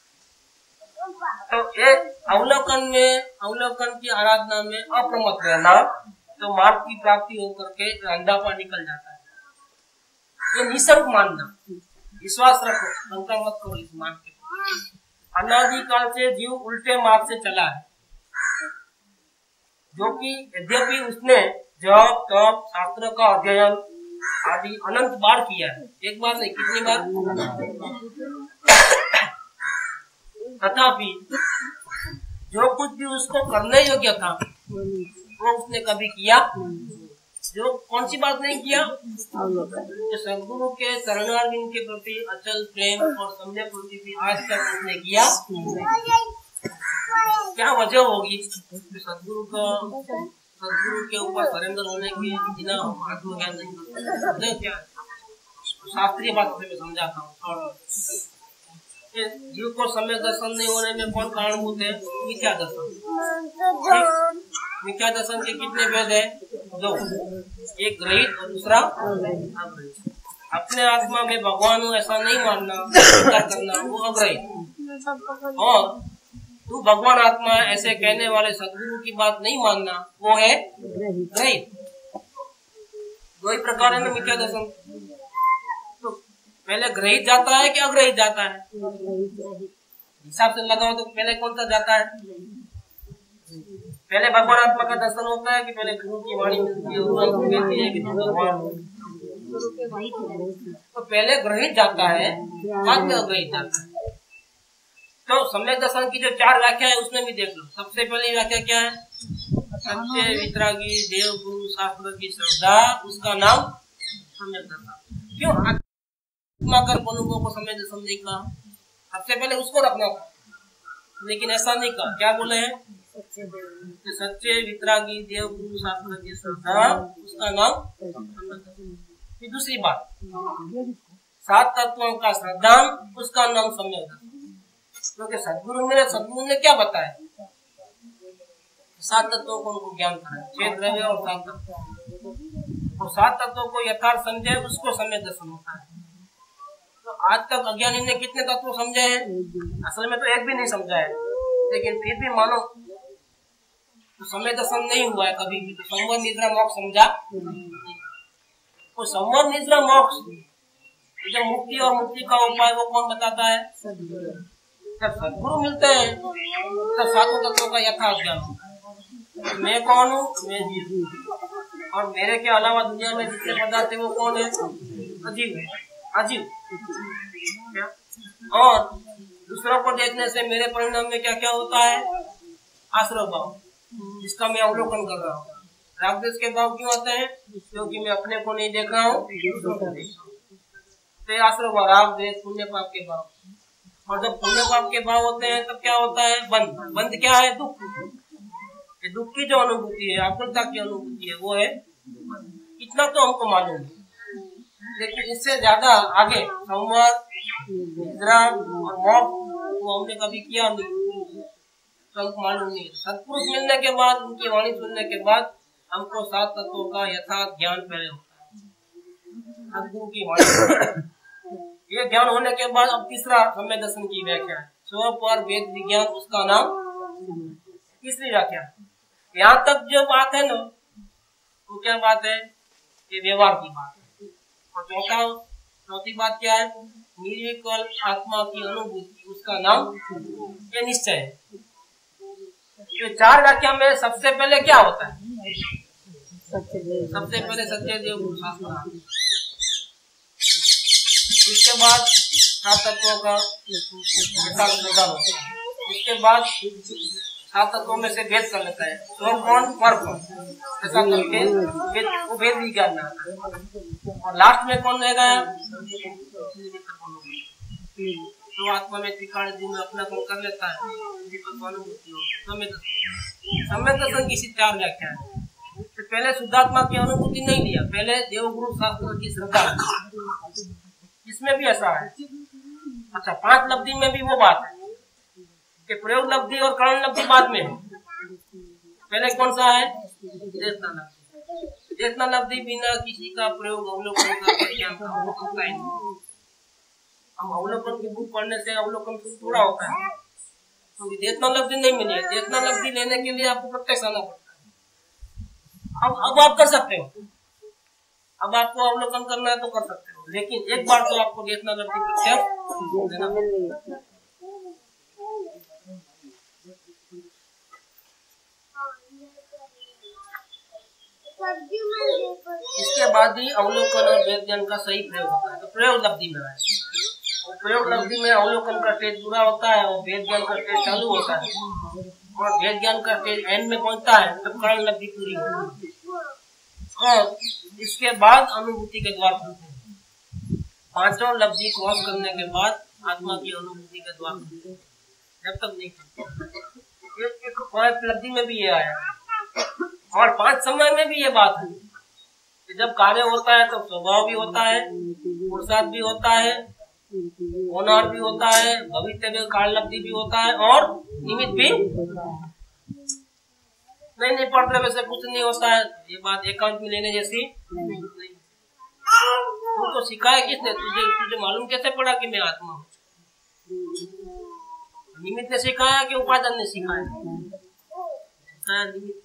तो ये अवलोकन की आराधना में अप्रमत्त रहना, तो मार्ग की प्राप्ति होकर के अंधापा निकल जाता है। ये निसर्ग मानना, विश्वास रखो, शंका मत करो इस मार्ग के। अनादिकाल से जीव उल्टे मार्ग से चला है, जो कि यद्यपि उसने जप तप शास्त्र का अध्ययन आदि अनंत बार किया है, एक बार नहीं कितनी बार, तथापि जो कुछ भी उसको करने योग्य था वो उसने कभी किया। जो कौन सी बात नहीं किया, जो सदगुरु के शरणार्थियों के प्रति अचल प्रेम और सम्यक वृत्ति भी आज तक उसने किया। क्या वजह होगी सदगुरु के ऊपर सरेंडर होने के बिना आत्मज्ञान नहीं करते? क्या शास्त्रीय बात से मैं समझाता हूँ। जीव को सम्यक दर्शन नहीं होने में कौन कारणभूत है? मिथ्या दर्शन। मिथ्या दर्शन के कितने भेद है? दो, एक ग्रहित और दूसरा अग्रहित। अपने आत्मा में भगवान हूँ ऐसा नहीं मानना, करना, वो अग्रहित। और तू भगवान आत्मा ऐसे कहने वाले सदगुरु की बात नहीं मानना, वो है ग्रहित। दो ही प्रकार है ना मिथ्या दर्शन। तो पहले ग्रहित जाता है कि अग्रहित जाता है? हिसाब से लगाओ तो पहले कौन सा जाता है? पहले भगवान आत्मा का दर्शन होता है कि पहले गुरु की वाणी मिलती है, कि भगवान? तो पहले ग्रहित जाता है, बाद में अग्रहित जाता है। तो सम्यक दर्शन की जो 4 व्याख्या है उसमें भी देख लो। सबसे पहली व्याख्या क्या है? सत्य वितरागी देव गुरु शास्त्र की श्रद्धा, उसका नाम सम्यक दर्शन। क्यों आत्मा कर अनुभव को सम्यक दर्शन नहीं कहा? सबसे पहले उसको रखना था, लेकिन ऐसा नहीं कहा। क्या बोले हैं? सच्चे वितरागी देव गुरु शास्त्र की श्रद्धा, उसका नाम सम्यक दर्शन। फिर दूसरी बात, 7 तत्वों का श्रद्धा, उसका नाम सम्यक दर्शन। क्योंकि सदगुरु ने क्या बताया? 7 तत्वों को उनको ज्ञान कराया, 6 द्रव्य और 7 तत्व। और 7 तत्वों को यथार्थ समझे, उसको सम्यक दर्शन होता है। तो आज तक अज्ञानी ने कितने तत्व समझे हैं? असल में तो एक भी नहीं समझा है। लेकिन फिर भी मानो तो समय दर्शन नहीं हुआ है कभी भी, तो संवर निद्रा मोक्ष समझा। तो संवर निद्रा मोक्ष जो मुक्ति और मुक्ति का उपाय वो कौन बताता है? जब सदगुरु मिलते हैं तब सातों तत्वों का यथार्थ ज्ञान होता है। मैं कौन हूँ? मैं जीव, और मेरे के अलावा दुनिया में जितने पदार्थ है वो कौन है? अजीव है, अजीव। और दूसरों को देखने से मेरे परिणाम में क्या क्या होता है? आश्रय भाव, जिसका मैं अवलोकन कर रहा हूँ। राग द्वेष के भाव क्यों आते हैं? क्योंकि मैं अपने को नहीं देख रहा हूँ, दूसरों को देख रहा हूँ। तो आश्रय भाव, राग द्वेष, पुण्य पाप के भाव। और जब पुण्य पाप के भाव होते हैं तब क्या होता है? बंध। बंध क्या है? दुख। ये दुख की जो अनुभूति है, आकुलता की अनुभूति है, वो है। इतना तो हमको मालूम है, लेकिन इससे ज्यादा आगे संवर, निद्रा और मोक्ष वो हमने कभी किया नहीं, तो हमको मालूम नहीं। सत्पुरुष मिलने के बाद, उनकी वाणी सुनने के बाद हमको सात तत्वों का यथार्थ ज्ञान पहले होता है, सदगुरु की वाणी। ये ज्ञान होने के बाद अब तीसरा सम्यक दर्शन की व्याख्या है, स्व पर वेद विज्ञान, उसका नाम तीसरी व्याख्या। यहाँ तक जो बात है ना, वो क्या बात है? ये व्यवहार की बात है। और चौथी बात क्या है? निर्विकल्प आत्मा की अनुभूति, उसका नाम ये निश्चय है। ये चार व्याख्या में सबसे पहले क्या होता है? सबसे पहले सत्यदेव गुरु शास्त्र, इसके बाद सात तत्वों का यथार्थ होता है, इसके बाद सात तत्वों में से भेद कर लेता है, तो कौन पर कौन, ऐसा करके वो भेद विज्ञान में आता है। और लास्ट में कौन रहेगा? तो आत्मा में त्रिकाण में अपना कौन कर लेता है, सम्यक दर्शन की चार व्याख्या है। तो पहले शुद्धात्मा की अनुभूति नहीं लिया, पहले देवगुरु शास्त्र की श्रद्धा, इसमें भी ऐसा है। अच्छा, पांच लब्धि में भी वो बात है कि प्रयोग लब्धि और करण लब्धि बाद में है। पहले कौन सा है? देशना लब्धि। देशना लब्धि बिना किसी का प्रयोग अवलोकन का ज्ञान का अवलोकन का नहीं। हम अवलोकन की बुक पढ़ने से अवलोकन थोड़ा होता है, क्योंकि देशना लब्धि नहीं मिली है। देशना लब्धि लेने के लिए आपको प्रत्यक्ष आना पड़ता है। अब आप कर सकते हो, अब आपको अवलोकन करना है तो कर सकते हो, लेकिन एक बार तो आपको देशना लब्धि प्रत्यक्ष देना पड़ेगा। इसके बाद ही अवलोकन और वेद ज्ञान का सही प्रयोग होता है। तो प्रयोग लब्धि में आए, और प्रयोग लब्धि में अवलोकन का स्टेज पूरा होता है और वेद ज्ञान का स्टेज चालू होता है, और वेद ज्ञान का स्टेज एंड में पहुंचता है तब करण लब्धि पूरी होती है। और इसके बाद अनुभूति के द्वार खुलते हैं। पांचों लब्धि क्रॉस करने के बाद आत्मा की अनुभूति के द्वार खुलते हैं, जब तक नहीं खुलते। एक पांच लब्धि में भी ये आया, और पांच समय में भी ये बात है कि जब कार्य होता है तो स्वभाव भी होता है, पुरुषार्थ भी होता है, होनार भी होता है, भविष्य में काल लब्धि भी होता है, और निमित्त भी नहीं पढ़ते वैसे कुछ नहीं होता है। ये बात एकांत में लेने जैसी नहीं। तुमको सिखाया किसने? तुझे मालूम कैसे पड़ा कि मैं आत्मा हूँ? निमित्त ने सिखाया कि उपादान ने सिखाया? निमित्त।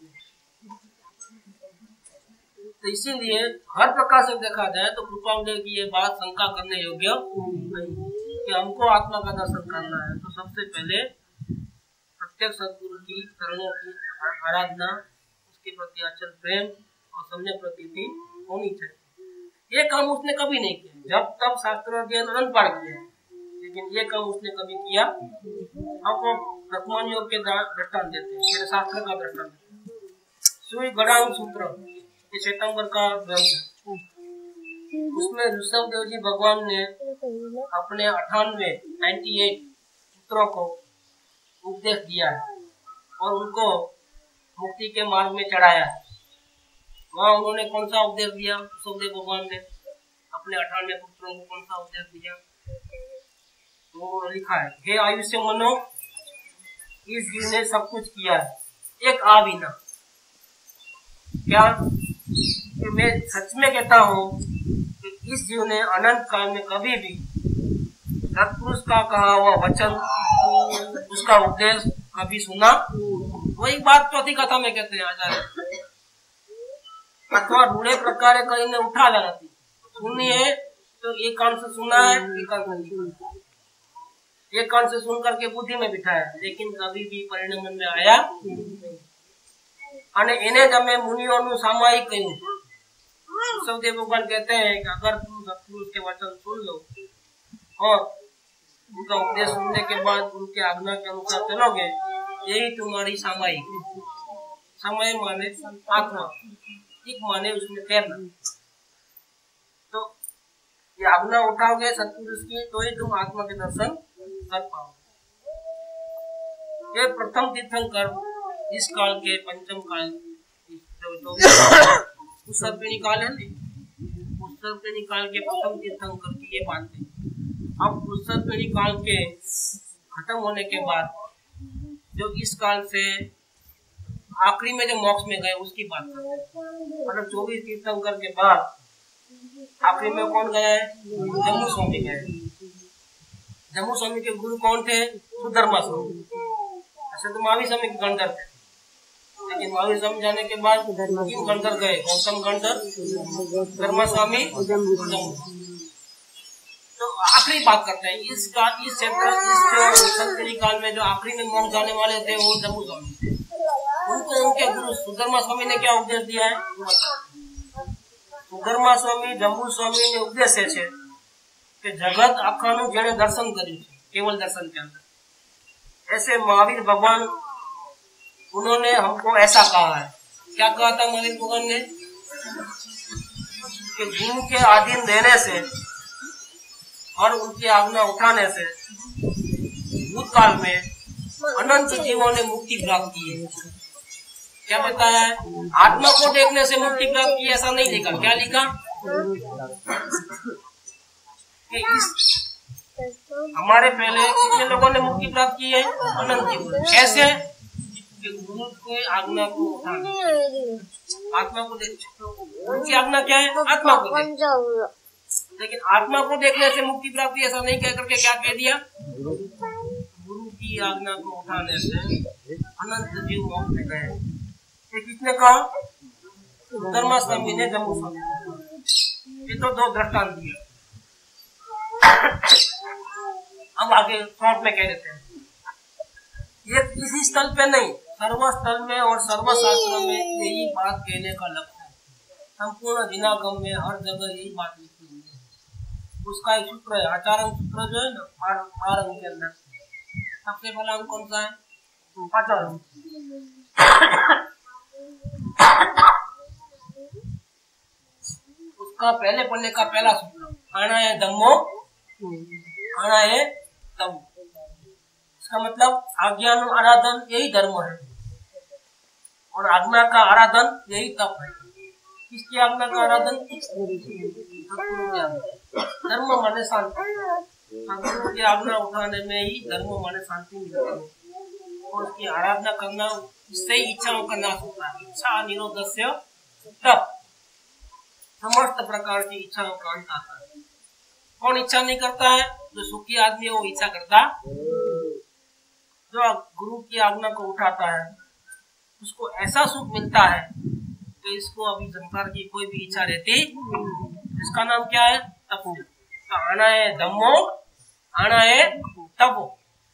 तो इसीलिए हर प्रकार से देखा जाए तो कृपाउदय की ये बात शंका करने योग्य नहीं कि हमको आत्मा का दर्शन करना है तो सबसे पहले प्रत्येक सदगुरु की चरणों की आराधना, उसके प्रति अचल प्रेम और सम्यक प्रतीति होनी चाहिए। ये काम उसने कभी नहीं किया, जब तब शास्त्र अध्ययन अनंत बार किया, लेकिन ये काम उसने कभी किया। अब वो वर्तमान योग के दृष्टांत देते हैं, शास्त्र का दृष्टांत देते हैं। सूर्य गणांग सूत्र श्वेतांबर का ग्रंथ है, उसमें ऋषभ देव जी भगवान ने अपने 98 पुत्रों को उपदेश दिया है और उनको मुक्ति के मार्ग में चढ़ाया है। वहाँ उन्होंने कौन सा उपदेश दिया? ऋषभ देव भगवान ने अपने 98 पुत्रों को कौन सा उपदेश दिया? तो लिखा है, हे आयुष्य मनो, इस जीव ने सब कुछ किया है, एक आ भी ना। क्या कि मैं सच में कहता हूँ कि इस जीव ने अनंत काल में कभी भी सत्पुरुष का कहा हुआ वचन, उसका उपदेश कभी सुना, वही बात चौथी कथा में कहते हैं आचार्य। अथवा रूढ़े प्रकारे कहीं ने उठा लेना थी, सुनी है तो एक कान से सुना है, एक कान से नहीं सुना, एक कान से सुन करके बुद्धि में बिठाया, लेकिन कभी भी परिणाम में आया અને એને તમે મુનિઓનું સામાયિક કહ્યું છે। સૌદેવ ભગવાન कहते हैं कि अगर तुम सत्पुरुष के वचन सुन लो और उनका उपदेश सुनने के बाद उनके आज्ञा के अनुसार चलोगे, यही तुम्हारी सामायिक। समय माने आत्मा, एक माने उसमें तैरना। तो ये आज्ञा उठाओगे सत्पुरुष की तो ही तुम आत्मा के दर्शन कर पाओगे। ये प्रथम तीर्थंकर इस काल के पंचम काल उत्सर्पिणी काल है ना, उत्सर्पिणी काल के प्रथम तीर्थंकर की ये बात है। अब उत्सर्पिणी काल के खत्म होने के बाद जो इस काल से आखिरी में जो मोक्ष में गए उसकी बात करते हैं। मतलब 24 तीर्थंकर के बाद आखिरी में कौन गया है? जम्मू स्वामी गए। जम्मू स्वामी के गुरु कौन थे? सुधर्मा स्वामी। ऐसे तो महावीर स्वामी के गणधर थे, लेकिन महावीर स्वामी जाने के बाद तीन गणधर गए, गौतम गणधर, धर्मा स्वामी, तो आखिरी बात करते हैं इस चैप्टर काल में जो आखिरी में मोक्ष जाने वाले थे वो जम्मू स्वामी थे। उनको उनके गुरु सुधर्मा स्वामी ने क्या उपदेश दिया है? सुधर्मा स्वामी, जम्मू स्वामी ने उपदेश है कि जगत आखानु जेने दर्शन कर्યું છે, केवल दर्शन के अंदर। ऐसे महावीर भगवान उन्होंने हमको ऐसा कहा है। क्या कहा था महावीर भगवान ने? कि गुरु के अधीन रहने से और उनकी आज्ञा उठाने से भूतकाल में अनंत जीवों ने मुक्ति प्राप्त की है। क्या बताया है? आत्मा को देखने से मुक्ति प्राप्त की ऐसा नहीं लिखा। क्या लिखा? कि हमारे पहले कितने लोगों ने मुक्ति प्राप्त की है? अनंत जीवों। कैसे? गुरु की आज्ञा को उठाना, आत्मा को देख, गुरु की आज्ञा क्या है? आत्मा को देख। लेकिन आत्मा को देखने से मुक्ति प्राप्ति ऐसा नहीं कह करके क्या कह दिया? गुरु की आज्ञा को उठाने से अनंत जीव मोक्ष में गए। ये किसने कहा? धर्मा स्वामी ने, जम्मू स्वामी। ये तो दो दृष्टांत दिया। अब आगे शॉर्ट में कह देते हैं। ये किसी स्थल पे नहीं, सर्वस्थल में और सर्वशास्त्र में यही बात कहने का लक्ष्य है। संपूर्ण जिनागम में हर जगह यही बात लिखी हुई है। उसका एक सूत्र है, आचारण सूत्र जो है ना, 12 अंक के अंदर सबसे पहला अंक कौन सा है? 5वां अंक। उसका पहले पढ़ने का पहला सूत्र, आना है धम्मो, आना है तम। इसका मतलब आज्ञा नु आराधन यही धर्म है और आज्ञा का आराधन यही तप है। किसकी आज्ञा का आराधन? धर्म माने शांति। सदगुरु की आज्ञा उठाने में ही धर्म माने शांति मिलती है और उसकी आराधना करना, इससे ही इच्छाओं का नाश होता है। इच्छा निरोधस्य तप, समस्त प्रकार की इच्छाओं का अंत आता है। कौन इच्छा नहीं करता है? जो सुखी आदमी है वो इच्छा करता। जो गुरु की आज्ञा को उठाता है उसको ऐसा सुख मिलता है कि इसको अभी संसार की कोई भी इच्छा रहती। इसका नाम क्या है? तप। तो आना है धम्मो, आना है तपो।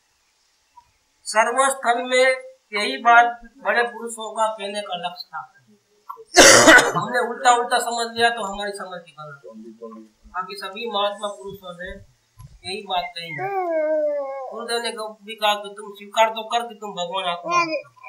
सर्वस्थल में यही बात बड़े पुरुषों का कहने का लक्ष्य था। हमने उल्टा उल्टा समझ लिया तो हमारी समझ की गलत। बाकी सभी महात्मा पुरुषों ने यही बात कही है। गुरुदेव ने भी कहा कि तुम स्वीकार तो कर कि तुम भगवान आत्मा।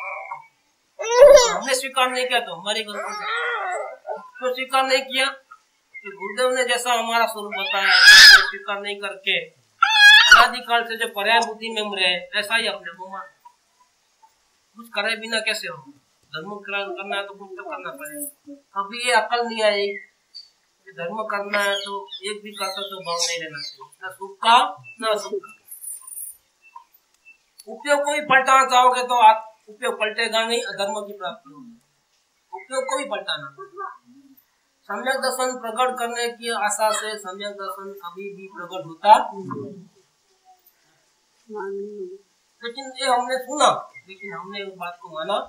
हमने स्वीकार नहीं किया तो हमारी गलती। तो स्वीकार नहीं किया कि गुरुदेव ने जैसा हमारा स्वरूप बताया ऐसा स्वीकार नहीं करके अनादिकाल से जो पर्याय बुद्धि में रहे ऐसा ही अपने को मान। कुछ करे बिना कैसे हो? धर्म करना है तो कुछ तो करना पड़ेगा। अभी ये अकल नहीं आई कि धर्म करना है तो एक भी कर्तव्य भाव नहीं रहना चाहिए, न सुख का न सुख का। उपयोग को भी पलटाना चाहोगे तो उपयोग पलटेगा नहीं, अधर्म की प्राप्ति होगी। उपयोग को भी पलटाना। सम्यक दर्शन प्रकट करने की आशा से सम्यक दर्शन कभी भी प्रकट होता। लेकिन ये हमने सुना लेकिन हमने उस बात को माना।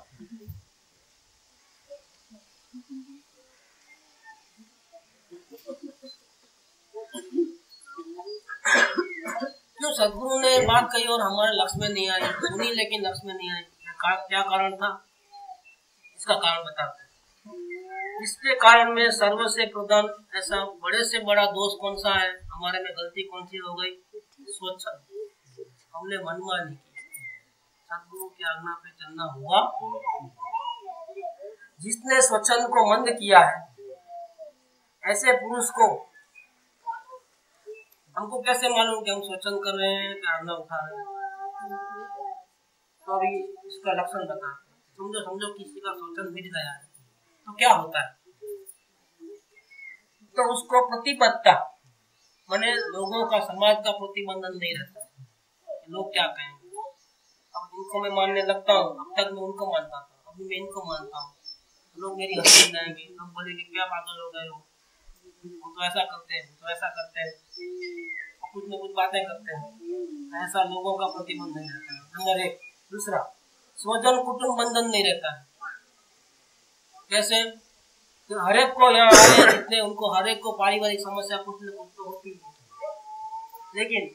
क्यों सदगुरु ने बात कही और हमारे लक्ष्य में नहीं आई, सुनी लेकिन लक्ष्य में नहीं आई? क्या कारण था? इसका कारण बताते हैं। इसके कारण में सर्व से प्रधान ऐसा बड़े से बड़ा दोष कौन सा है, हमारे में गलती कौन सी हो गई? स्वच्छंद। हमने मनमानी की, सदगुरु की आज्ञा पे चलना हुआ। जिसने स्वच्छंद को मंद किया है, ऐसे पुरुष को हमको कैसे मालूम कि हम स्वच्छंद कर रहे हैं कि आज्ञा उठा रहे हैं? तो अभी इसका लक्षण बताते हैं। समझो किसी का स्वच्छंद मिट गया है तो क्या होता है? तो उसको प्रतिबद्धता माने लोगों का, समाज का प्रतिबंधन नहीं रहता। लोग क्या कहेंगे? अब इनको मैं मानने लगता हूँ, अब तक मैं उनको मानता था, अभी मैं इनको मानता हूँ, लोग मेरी हंसी जाएंगे, लोग बोलेंगे क्या पागल हो गए हो, वो तो ऐसा करते हैं, तो ऐसा करते हैं, कुछ न कुछ बातें करते हैं। ऐसा लोगों का प्रतिबंधन नहीं रहता है, नंबर एक। दूसरा, स्वजन कुटुंब बंधन नहीं रहता है। कैसे? तो हर एक को यहाँ आए जितने, उनको हर एक को पारिवारिक समस्या कुछ न कुछ तो होती है, लेकिन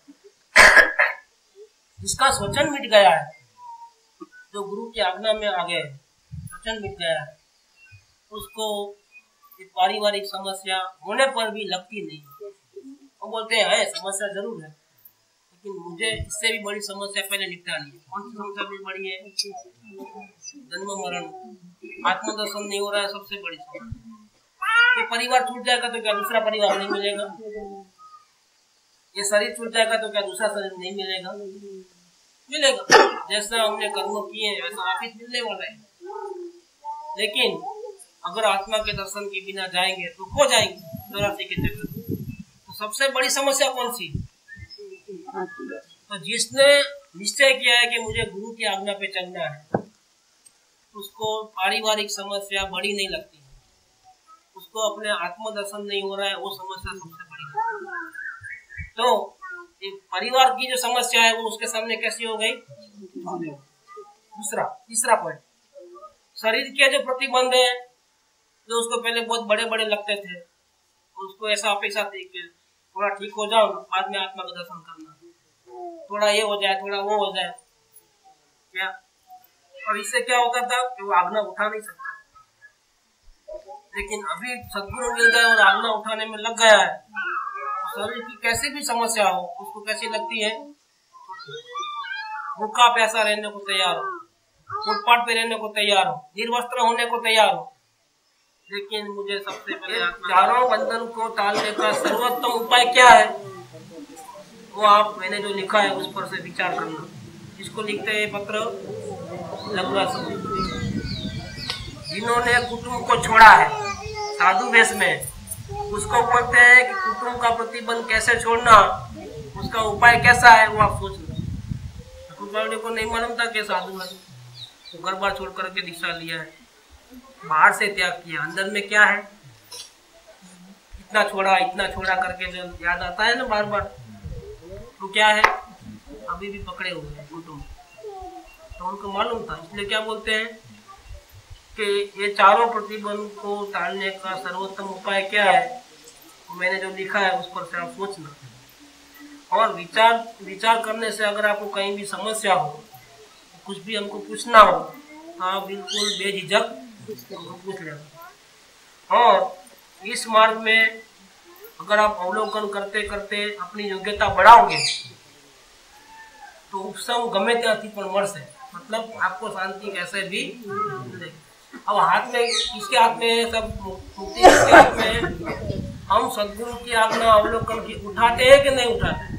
जिसका स्वचन मिट गया है, जो गुरु की आज्ञा में आ गए, स्वचन मिट गया है, उसको पारिवारिक समस्या होने पर भी लगती नहीं। वो बोलते हैं समस्या जरूर है, लेकिन मुझे इससे भी बड़ी समस्या पहले निपटानी है। कौन सी समस्या भी बड़ी है? जन्म मरण, आत्मदर्शन नहीं हो रहा है, सबसे बड़ी समस्या। ये परिवार छूट जाएगा तो क्या दूसरा परिवार नहीं मिलेगा? ये शरीर छूट जाएगा तो क्या दूसरा शरीर नहीं मिलेगा? मिलेगा। जैसा हमने कर्म किए वैसा वापिस मिलने वाला है। लेकिन अगर आत्मा के दर्शन के बिना जाएंगे तो खो जाएंगे 84 के चक्कर। तो सबसे बड़ी समस्या कौन सी? तो जिसने निश्चय किया है कि मुझे गुरु की आज्ञा पे चलना है, उसको पारिवारिक समस्या बड़ी नहीं लगती है। उसको अपने आत्मदर्शन नहीं हो रहा है, वो समस्या सबसे बड़ी है। तो एक परिवार की जो समस्या है वो उसके सामने कैसी हो गई? तीसरा पॉइंट, शरीर के जो प्रतिबंध है, जो उसको पहले बहुत बड़े बड़े लगते थे, उसको ऐसा अपेक्षा थी कि थोड़ा ठीक हो जाओ, बाद में आत्मा का दर्शन करना, थोड़ा ये हो जाए, थोड़ा वो हो जाए, क्या? और इससे क्या होता था कि वो आज्ञा उठा नहीं सकता। लेकिन अभी सदगुरु मिल गए और आज्ञा उठाने में लग गया है, तो शरीर की कैसी भी समस्या हो उसको कैसी लगती है? भूखा प्यासा रहने को तैयार हो, फुटपाथ पे रहने को तैयार हो, निर्वस्त्र होने को तैयार हो। लेकिन मुझे सबसे पहले चारों बंधन को टालने का सर्वोत्तम उपाय क्या है, वो आप मैंने जो लिखा है उस पर से विचार करना। इसको लिखते हैं पत्र लघुरा सब, जिन्होंने कुटुंब को छोड़ा है साधु वेश में, उसको बोलते हैं कि कुटुंब का प्रतिबंध कैसे छोड़ना, उसका उपाय कैसा है, वो आप सोच लो। को नहीं मालूम था कि साधु है, तो घर बार छोड़ करके दीक्षा लिया है, बाहर से त्याग किया, अंदर में क्या है? इतना छोड़ा करके जो याद आता है ना बार बार, तो क्या है? अभी भी पकड़े हुए हैं कुटुंब। तो उनको मालूम था, इसलिए क्या बोलते हैं कि ये चारों प्रतिबंध को टालने का सर्वोत्तम उपाय क्या है, मैंने जो लिखा है उस पर से आप सोचना। और विचार करने से अगर आपको कहीं भी समस्या हो, कुछ भी हमको पूछना हो, तो आप बिल्कुल बेझिझक हमको पूछ लेना। और इस मार्ग में अगर आप अवलोकन करते करते अपनी योग्यता बढ़ाओगे तो उपशम गमे त्याथी पण मळशे, मतलब आपको शांति कैसे भी मिलेगी। अब हाथ में किसके हाथ में सब मुक्ति किसके हाथ में है? हम सदगुरु की आज्ञा अवलोकन की उठाते हैं कि नहीं उठाते?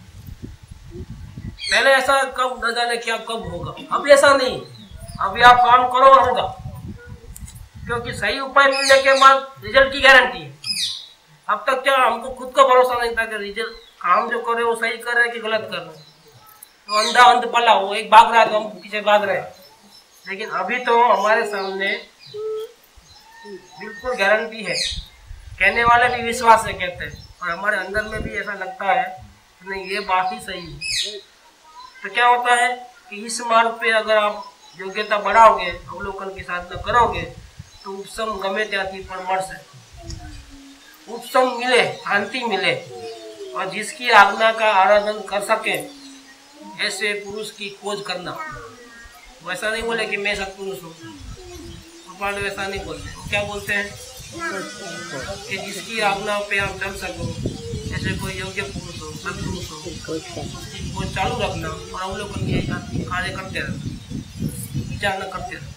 पहले ऐसा कब न जाने क्या कब होगा, अब ऐसा नहीं। अभी आप काम करो और होगा, क्योंकि सही उपाय मिलने के बाद रिजल्ट की गारंटी है। अब तक क्या हमको खुद को भरोसा नहीं था कि रिजल्ट काम जो करे वो सही कर रहे कि गलत कर रहे, तो अंधा अंध पला, वो एक भाग रहा है तो हम पीछे भाग रहे। लेकिन अभी तो हमारे सामने बिल्कुल गारंटी है, कहने वाले भी विश्वास से कहते हैं, और हमारे अंदर में भी ऐसा लगता है कि नहीं ये बात ही सही है। तो क्या होता है कि इस मार्ग पे अगर आप योग्यता बढ़ाओगे, अवलोकन की साधना करोगे, तो उपशम गमे त्याथी पर મળશે, उपशम मिले, शांति मिले, और जिसकी आज्ञा का आराधन कर सके ऐसे पुरुष की खोज करना। वैसा नहीं बोले कि मैं सत्पुरुष हूँ, गोपाल वैसा नहीं बोलते। क्या बोलते हैं कि जिसकी आज्ञा पे आप चल सको, ऐसे कोई योग्य पुरुष हो, सत्पुरुष हो, उसकी खोज चालू रखना और अवलोकन के कार्य करते रहना, विचार न करते रहना।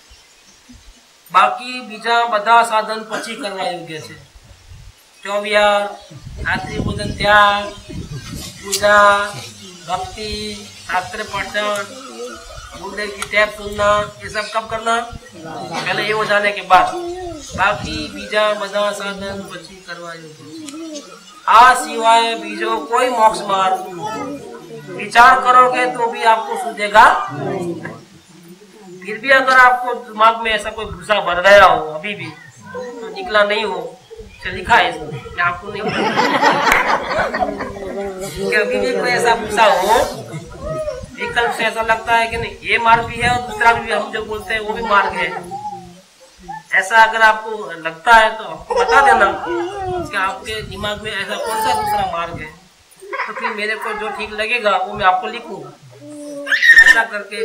बाकी बीजा બધા સાધન પછી કરવા યોગ્ય છે। ચોવિહાર, રાત્રિ ભોજન, ત્યાગ, पूजा, भक्ति, शास्त्र पठन, गुरुदेव की टैप सुनना, ये सब कब करना? पहले ये हो जाने के बाद। बाकी बीजा बधा साधन પછી કરવા યોગ્ય। आ सिवाय बीजो कोई मोक्ष मार्ग विचार करोगे तो भी आपको सूझेगा। फिर भी अगर आपको दिमाग में ऐसा कोई भूसा भर गया हो अभी भी, तो निकला नहीं हो, तो लिखा है इसमें, आपको नहीं कि अभी भी कोई ऐसा भूसा हो, विकल्प से ऐसा लगता है कि नहीं ये मार्ग भी है और दूसरा भी हम जो बोलते हैं वो भी मार्ग है, ऐसा अगर आपको लगता है तो आपको बता देना कि आपके दिमाग में ऐसा कौन सा दूसरा मार्ग है, तो फिर मेरे को जो ठीक लगेगा वो मैं आपको लिखूंगा। ऐसा करके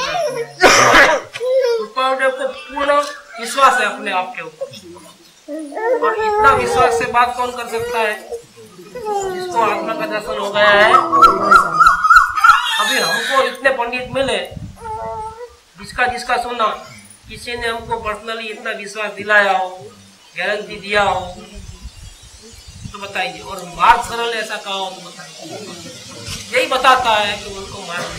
रूपादेव को पूर्ण विश्वास है अपने आप के ऊपर, और इतना विश्वास से बात कौन कर सकता है? जिसको आत्मा का दर्शन हो गया है। अभी हमको इतने पंडित मिले, जिसका सुना, किसी ने हमको पर्सनली इतना विश्वास दिलाया हो, गारंटी दिया हो, तो बताइए। और मार्ग सरल ऐसा कहा हो तो बताइए। यही बताता है कि उनको मार्ग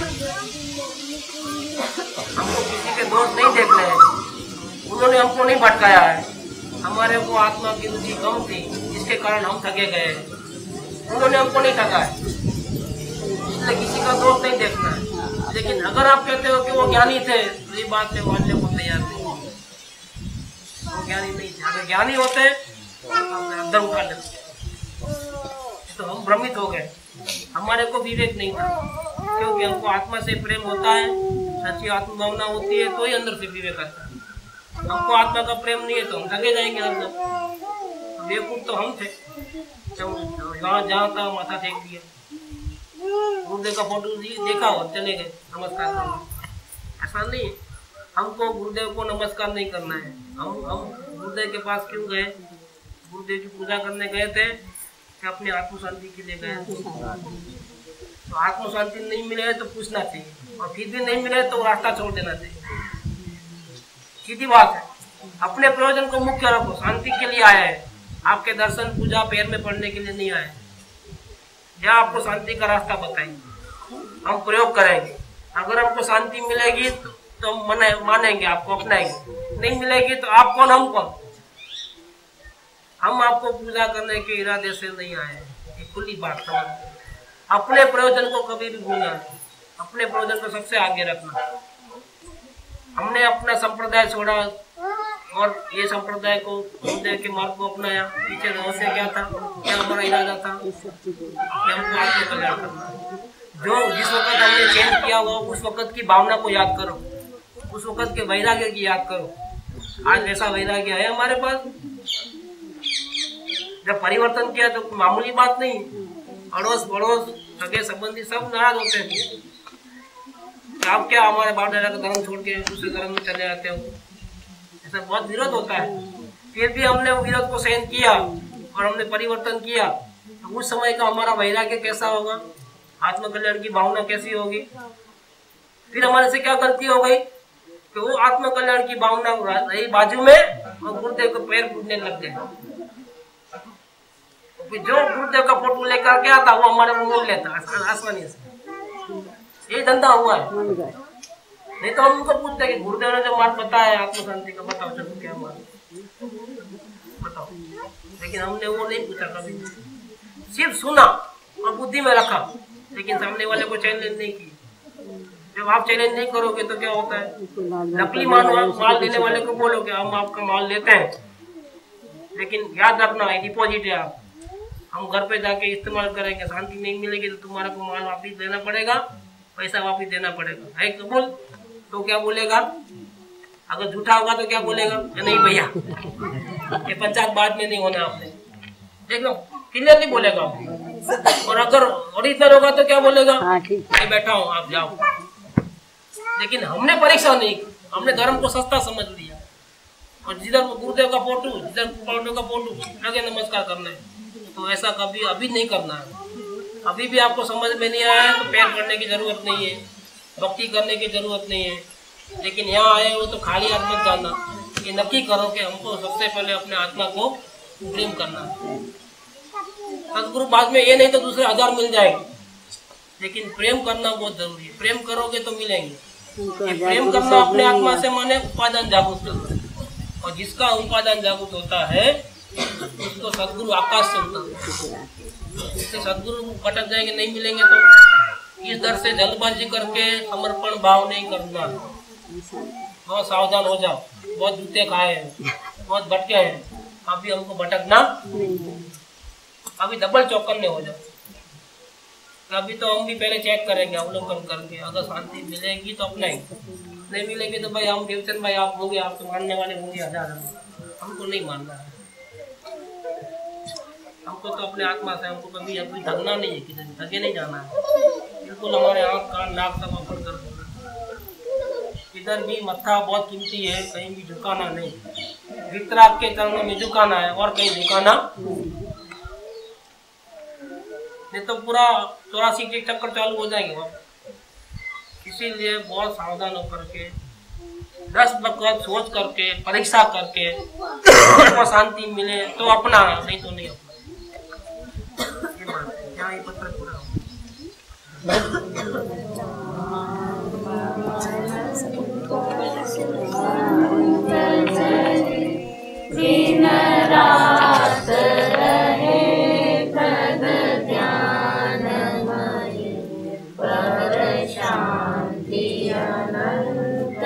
हमको किसी के दोष नहीं देखने हैं, उन्होंने हमको नहीं भटकाया है। हमारे को आत्मा की रुचि कम थी, जिसके कारण हम ठगे गए, उन्होंने हमको नहीं ठगा है, इसलिए किसी का दोष नहीं देखना है। लेकिन अगर आप कहते हो कि वो ज्ञानी थे, तो ये बात में मानने को तैयार नहीं, वो ज्ञानी नहीं थे। अगर ज्ञानी होते तो अंदर उठा लेते, तो हम भ्रमित हो गए, हमारे को विवेक नहीं था, क्योंकि हमको आत्मा से प्रेम होता है, सच्ची आत्म भावना होती है, तो ही अंदर से विवेक आता है। हमको आत्मा का प्रेम नहीं है तो हम ठगे जाएंगे अंदर। बेवकूफ तो हम थे, जहाँ था माथा टेक दिया, गुरुदेव का फोटो देखा हो चले गए नमस्कार करना। ऐसा नहीं है, हमको गुरुदेव को नमस्कार नहीं करना है। हम गुरुदेव के पास क्यों गए? गुरुदेव की पूजा करने गए थे कि अपनी आत्म शांति के लिए गए। तो आत्म शांति नहीं मिले तो पूछना चाहिए, और फिर भी नहीं मिले तो रास्ता छोड़ देना चाहिए। सीधी बात है। अपने प्रयोजन को मुख्य रखो, शांति के लिए आए हैं, आपके दर्शन पूजा पैर में पड़ने के लिए नहीं आए। जहाँ आपको शांति का रास्ता बताएंगे, हम प्रयोग करेंगे। अगर हमको शांति मिलेगी तो हम मानेंगे, आपको अपनाएंगे। नहीं मिलेगी तो आप कौन, हम कौन? हम आपको पूजा करने के इरादे से नहीं आए, ये खुली बात समझ। अपने प्रयोजन को कभी भी भूलना नहीं, अपने प्रयोजन को सबसे आगे रखना। हमने अपना संप्रदाय छोड़ा और ये संप्रदाय को गुरुदेव के मार्ग को अपनाया। पीछे रहस्य क्या था, क्या हमारा इरादा था? हमको आत्मकल्याण करना। जो जिस वक्त हमने चेंज किया हुआ उस वक्त की भावना को याद करो, उस वक्त के वैराग्य की याद करो। आज वैसा वैराग्य है हमारे पास। जब परिवर्तन किया तो मामूली बात नहीं, अड़ोस पड़ोस सगे संबंधी सब नाराज होते हैं। आप क्या हमारे बाप दादा का धर्म छोड़ के दूसरे धर्म में चले जाते हो? ऐसा बहुत विरोध होता है। फिर भी हमने वो विरोध को सहन किया और हमने परिवर्तन किया, तो उस समय का हमारा वैराग्य कैसा होगा, आत्मकल्याण की भावना कैसी होगी? फिर हमारे से क्या गलती हो गई कि वो आत्मकल्याण की भावना रही बाजू में और गुरुदेव को पैर पूजने लग गए। जो गुरुदेव का फोटो लेकर गया था वो हमारे मोल लेता आसानी से। ये धंधा हुआ है। नहीं तो हम उनको पूछते कि गुरुदेव ने जो मार्ग बताया आत्म शांति का, बताओ चलो क्या मार्ग बताओ। लेकिन हमने वो नहीं पूछा कभी, सिर्फ सुना और बुद्धि में रखा, लेकिन सामने वाले को चैलेंज नहीं की। जब आप चैलेंज नहीं करोगे तो क्या होता है, नकली माल देने वाले को बोलोगे हम आपका माल लेते हैं, लेकिन याद रखना है डिपॉजिट है, आप हम घर पे जाके इस्तेमाल करेंगे, शांति नहीं मिलेगी तो तुम्हारे को माल वापिस देना पड़ेगा। पैसा वापिस देना पड़ेगा। है कबूल? तो क्या बोलेगा? अगर झूठा होगा तो क्या बोलेगा? नहीं भैया, ये पंचायत बाद में नहीं होना, आपने देख लो क्लियरली बोलेगा। और अगर ओरिजिनल होगा तो क्या बोलेगा? मैं बैठा हूँ, आप जाओ। लेकिन हमने परीक्षा नहीं की, हमने धर्म को सस्ता समझ लिया, और जिधर गुरुदेव का फोटो, जिधर फोटो का फोटो लगे नमस्कार करना है। तो ऐसा कभी अभी नहीं करना है। अभी भी आपको समझ में नहीं आया तो पैर पड़ने की जरूरत नहीं है, भक्ति करने की जरूरत नहीं है। लेकिन यहाँ आए हो तो खाली हाथ मत जाना, ये नक्की करो कि हमको सबसे पहले अपने आत्मा को प्रेम करना है। सदगुरु बाद में ये नहीं तो दूसरे 1000 मिल जाएंगे, लेकिन प्रेम करना बहुत जरूरी है। प्रेम करोगे तो मिलेंगे। प्रेम करना अपने आत्मा से माने उपादान जागृत करना, और जिसका उपादान जागृत होता है उसको सदगुरु आकाश से उतरते। इससे सदगुरु भटक जाएंगे, नहीं मिलेंगे। तो इस दर से जल्दबाजी करके समर्पण भाव नहीं करना। बहुत सावधान हो जाओ। बहुत जूते खाए हैं, बहुत भटके हैं, अभी हमको भटकना, अभी डबल चौकन्ने हो जाओ। अभी तो हम भी पहले चेक करेंगे अवलोकन करके, अगर शांति मिलेगी तो अपना ही, नहीं मिलेगी तो भाई हम देवचंद भाई आप होंगे, आप तो मानने वाले होंगे 1000, हमको नहीं मानना है। हमको तो अपने आत्मा से हमको कभी अभी ठगना नहीं है, किसी ठगे नहीं जाना है। बिल्कुल हमारे आँख कान नाक सब ओपन कर देना। इधर भी मत्था बहुत कीमती है, कहीं भी झुकाना नहीं। वितराग के चरणों में झुकाना है और कहीं झुकाना नहीं, तो पूरा 84 के चक्कर चालू हो जाएंगे वहाँ। इसीलिए बहुत सावधान होकर के 10 वक्त सोच करके परीक्षा करके तो शांति मिले तो अपना, नहीं तो नहीं अपना। यहाँ ये पत्र पूरा दिन रात रहे पद ध्यानमयि, पर शांति अनंत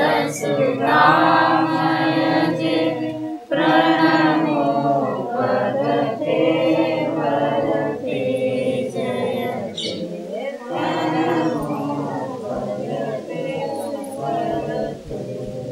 सुधामय जे, प्रणमो भगते वरते जयते, प्रणमो भगते वरते।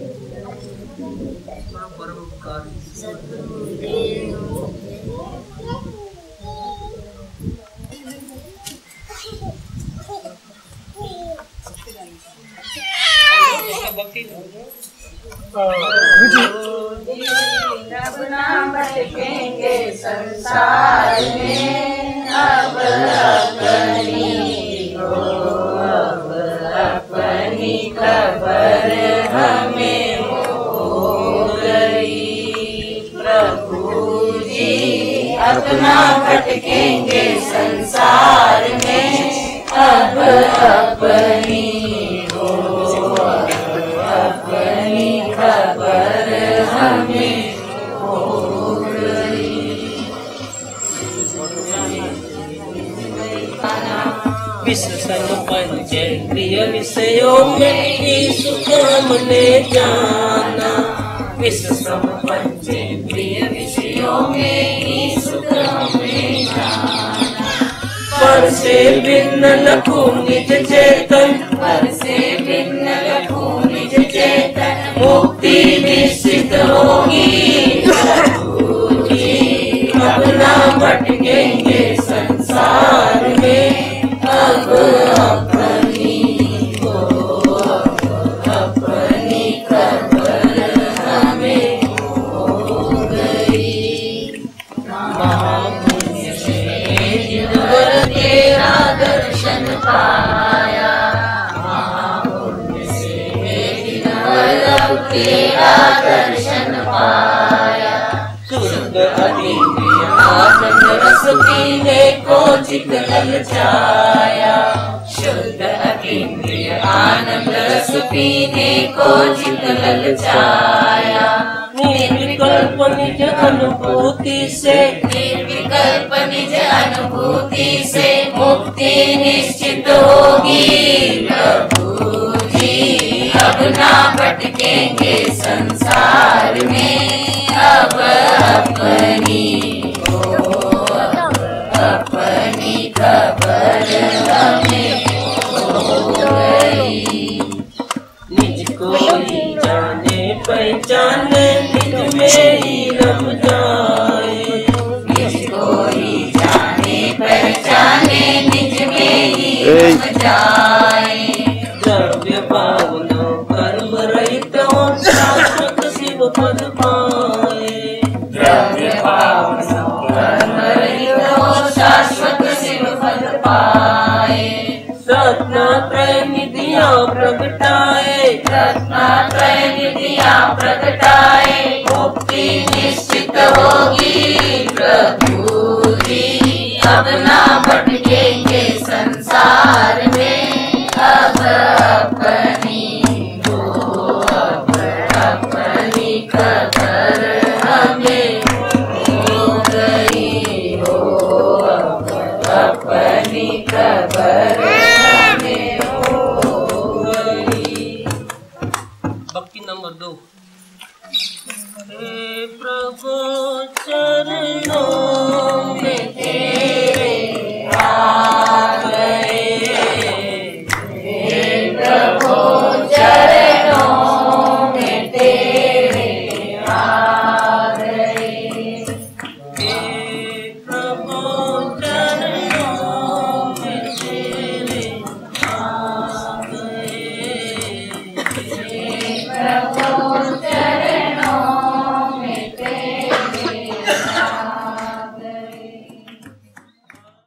अब ना भटकेंगे संसार में, अब अपनी हो, अब अपनी खबर हमें हो गई। प्रभु जी अपना भटकेंगे संसार में, अब अपनी हो, अपनी खबर हमें हो गई। विश्व पंचेंद्रिय विषयों में सुख हमने जाना, विश्व पंचेंद्रिय विषयों में सुख हमने जाना। पर से भिन्न लखू निज चेतन, पर से भिन्न लखू निज चेतन, मुक्ति निश्चित होगी। प्रभु जी अब ना भटकेंगे संसार में, अब अपनी हो, अपनी खबर हमें हो गई। महापुण्य से जिनवर तेरा दर्शन पाया, महापुण्य से जिनवर तेरा दर्शन पाया। शुद्ध अतीन्द्रिय आनंद रस पीने को चित्त ललचाया, शुद्ध अतीन्द्रिय आनंद रस पीने को चित्त ललचाया। निर्विकल्प निज अनुभूति से, निर्विकल्प निज अनुभूति से मुक्ति निश्चित होगी। प्रभु जी अब ना भटकेंगे संसार में, अब अपनी हो, अपनी खबर हमें हो गई। निज को ही जाने पहचाने निज में ही रम जाए। निज को ही जाने पहचाने निज में ही रम जाए। द्रव्य पावनो कर्म रहित हो शाश्वत शिव पद पाए। द्रव्य पावनो कर्म रहित हो शाश्वत शिव पद पाए। रत्नात्रय निधियां प्रगटाए। रत्नात्रय निधियां प्रगटाए। मुक्ति निश्चित होगी प्रभु जी। अब ना भटकेंगे संसार में। अब अपनी हो अब अपनी खबर हमें हो गई। हो अब अपनी खबर हमें हो गई। भक्ति नंबर 2। हे प्रभु